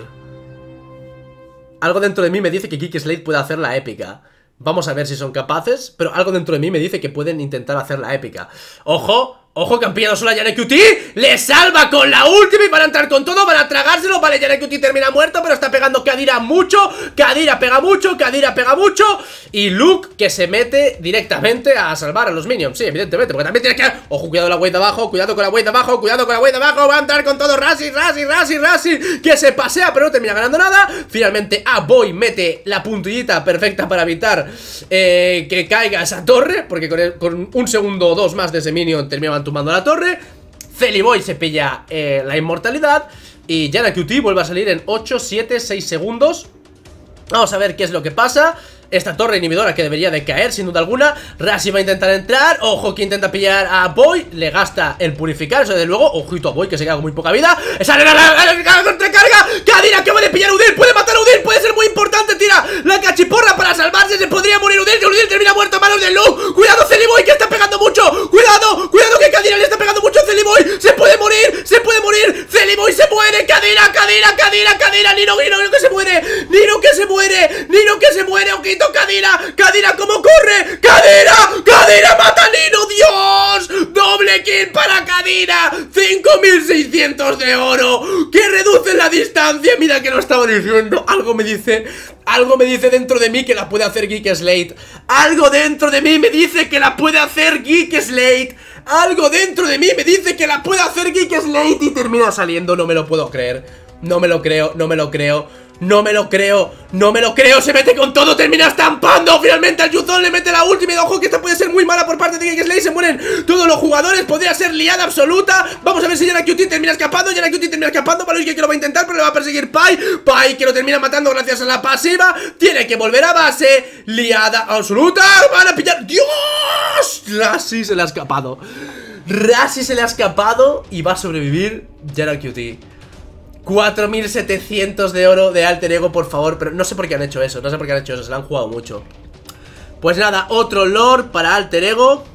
Algo dentro de mí me dice que Geek Slate puede hacer la épica. Vamos a ver si son capaces, pero algo dentro de mí me dice que pueden intentar hacer la épica. ¡Ojo! ¡Ojo que han pillado solo a Yanakuti! ¡Le salva con la última y van a entrar con todo! ¡Van a tragárselo! Vale, Yanakuti termina muerto, pero está pegando Kadira mucho. Kadira pega mucho, Kadira pega mucho. Y Luke que se mete directamente a salvar a los minions. Sí, evidentemente, porque también tiene que... ¡Ojo, cuidado la wave de abajo! ¡Cuidado con la wave de abajo! ¡Cuidado con la wave de abajo! ¡Va a entrar con todo! ¡Rasi, Rasi, Rasi, Rasi! Que se pasea, pero no termina ganando nada. Finalmente A-Boy mete la puntillita perfecta para evitar eh, que caiga esa torre, porque con, el, con un segundo o dos más de ese minion terminaban tumbando la torre. Celiboy se pilla eh, la inmortalidad. Y Yanakuti vuelve a salir en ocho, siete, seis segundos. Vamos a ver qué es lo que pasa. Esta torre inhibidora que debería de caer sin duda alguna. Rasi va a intentar entrar. Ojo que intenta pillar a Boy. Le gasta el purificar, eso desde luego. Ojito a Boy que se queda con muy poca vida. Sale la, la, la, la contracarga. Kadira acaba de pillar a Udil. Puede matar a Udil, puede ser muy importante. Tira la cachiporra para salvarse. Se podría morir Udil. Udil termina muerto a manos de Luke. Cuidado Celiboy que está pegando mucho. Cuidado, cuidado que Kadira le está pegando mucho a Celiboy. Se puede morir, se puede morir. Celiboy se muere. Kadira, Kadira, Kadira, Kadira. Nino, Nino, Nino que se muere. Nino que se muere. Nino que se muere. Ojito Kadira, Kadira, ¿cómo corre? ¡Kadira! ¡Kadira mata a Nino! ¡Dios! ¡Doble kill para Kadira! ¡cinco mil seiscientos de oro! ¡Que reduce la distancia! Mira que lo estaba diciendo. Algo me dice... Algo me dice dentro de mí que la puede hacer Geek Slate. Algo dentro de mí me dice que la puede hacer Geek Slate. Algo dentro de mí me dice que la puede hacer Geek Slate. Y termina saliendo, no me lo puedo creer. No me lo creo, no me lo creo. No me lo creo, no me lo creo. Se mete con todo, termina estampando. Finalmente al Yuzon le mete la última. Y ojo que esta puede ser muy mala por parte de Geek Slate. Se mueren todos los jugadores, podría ser liada absoluta. Vamos a ver si Yanakuti termina escapando. Yanakuti termina escapando, Valoisky que lo va a intentar, pero le va a perseguir Pai. Pai que lo termina matando gracias a la pasiva. Tiene que volver a base. Liada absoluta, van a pillar. ¡Dios! Rasi se le ha escapado. Rasi se le ha escapado y va a sobrevivir Yanakuti. cuatro mil setecientos de oro de Alter Ego, por favor. Pero no sé por qué han hecho eso, no sé por qué han hecho eso, se la han jugado mucho. Pues nada, otro lore para Alter Ego.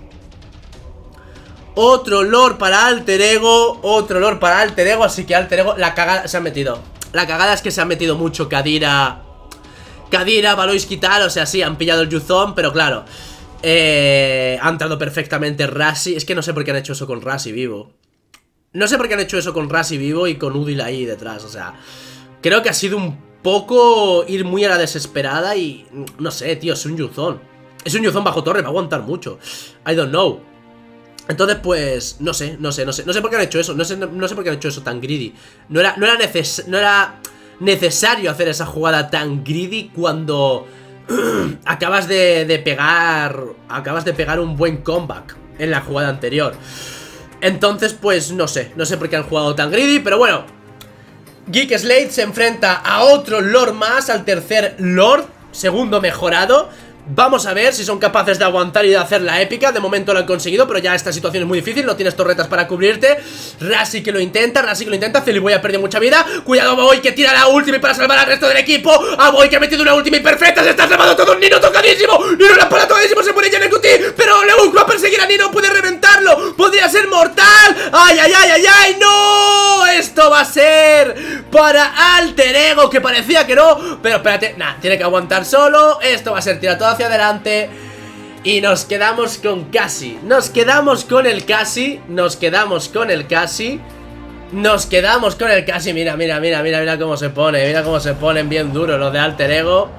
Otro lore para Alter Ego. Otro lore para Alter Ego. Así que Alter Ego, la cagada se han metido. La cagada es que se han metido mucho Kadira Kadira, Valoisky tal. O sea, sí, han pillado el Yuzon, pero claro eh, ha entrado perfectamente Rasi. Es que no sé por qué han hecho eso con Rasi vivo. No sé por qué han hecho eso con Rasi vivo y con Udil ahí detrás, o sea... Creo que ha sido un poco ir muy a la desesperada y... No sé, tío, es un Yuzon. Es un Yuzon bajo torre, va a aguantar mucho. I don't know. Entonces pues, no sé, no sé, no sé No sé por qué han hecho eso, no sé, no sé por qué han hecho eso tan greedy. No era, no era, neces no era necesario hacer esa jugada tan greedy cuando acabas de, de pegar Acabas de pegar un buen comeback en la jugada anterior. Entonces pues no sé, no sé por qué han jugado tan greedy, pero bueno. Geek Slate se enfrenta a otro Lord más, al tercer Lord, segundo mejorado. Vamos a ver si son capaces de aguantar y de hacer la épica. De momento lo han conseguido, pero ya esta situación es muy difícil. No tienes torretas para cubrirte. Rassi que lo intenta, Rassi que lo intenta. Celiboy ha perdido mucha vida. Cuidado, Aboy que tira la ultimate para salvar al resto del equipo. Aboy que ha metido una ultimate perfecta. Se está salvando todo. Nino tocadísimo. Nino la para tocadísimo. Se pone ya en el cutie. Pero Leuk va a perseguir a Nino. Puede reventarlo. Podría ser mortal. ¡Ay, ay, ay, ay, ay! ¡No! Esto va a ser para Alter Ego, que parecía que no. Pero espérate, nah, tiene que aguantar solo. Esto va a ser tirar todo hacia adelante. Y nos quedamos con casi. Nos quedamos con el casi. Nos quedamos con el casi. Nos quedamos con el casi. Mira, mira, mira, mira, mira cómo se pone. Mira cómo se ponen bien duros los de Alter Ego.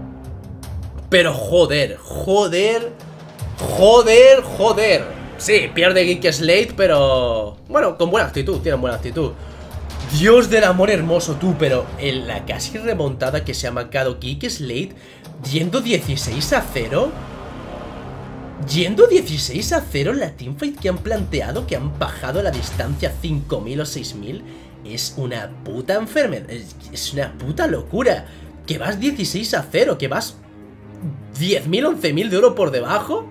Pero joder, joder, joder, joder. Sí, pierde Geek Slate, pero bueno, con buena actitud, tienen buena actitud. Dios del amor hermoso, tú, pero en la casi remontada que se ha marcado Geek Slate, yendo dieciséis a cero. Yendo dieciséis a cero, la teamfight que han planteado, que han bajado la distancia cinco mil o seis mil, es una puta enfermedad, es una puta locura. Que vas dieciséis a cero, que vas diez mil, once mil de oro por debajo.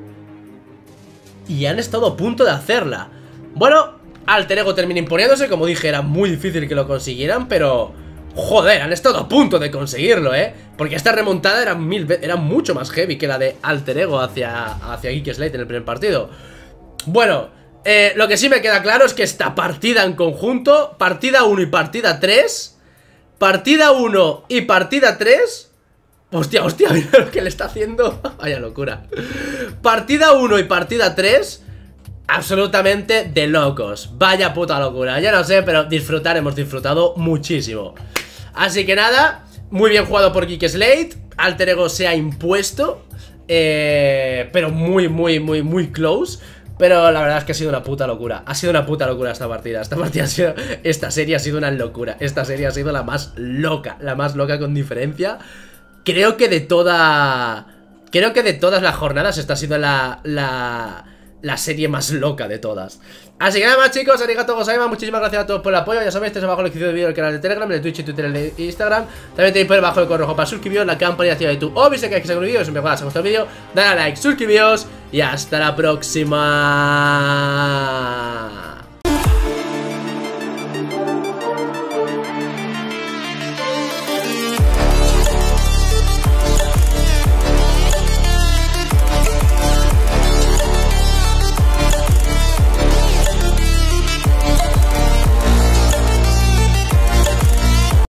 Y han estado a punto de hacerla. Bueno, Alter Ego termina imponiéndose. Como dije, era muy difícil que lo consiguieran, pero joder, han estado a punto de conseguirlo, eh. Porque esta remontada era, mil era mucho más heavy que la de Alter Ego hacia, hacia Geek Slate en el primer partido. Bueno, eh, lo que sí me queda claro es que esta partida en conjunto, partida uno y partida tres, partida uno y partida tres... Hostia, hostia, mira lo que le está haciendo. Vaya locura. Partida uno y partida tres, absolutamente de locos. Vaya puta locura. Ya no sé, pero disfrutar, hemos disfrutado muchísimo. Así que nada, muy bien jugado por Geek Slate. Alter Ego se ha impuesto, eh, pero muy, muy, muy, muy close. Pero la verdad es que ha sido una puta locura. Ha sido una puta locura esta partida. Esta partida ha sido, esta serie ha sido una locura. Esta serie ha sido la más loca. La más loca con diferencia. Creo que de toda... Creo que de todas las jornadas esta ha sido la... La, la serie más loca de todas. Así que nada más, chicos, arigato gozaimasu. Muchísimas gracias a todos por el apoyo. Ya sabéis, tenéis abajo en la descripción del vídeo del canal de Telegram, el de Twitch, y Twitter, el de Instagram. También tenéis por debajo el correo rojo para suscribiros, la campanilla activa de YouTube. O si queréis que salga un vídeo, si me gusta el vídeo, dale a like, suscribíos y hasta la próxima.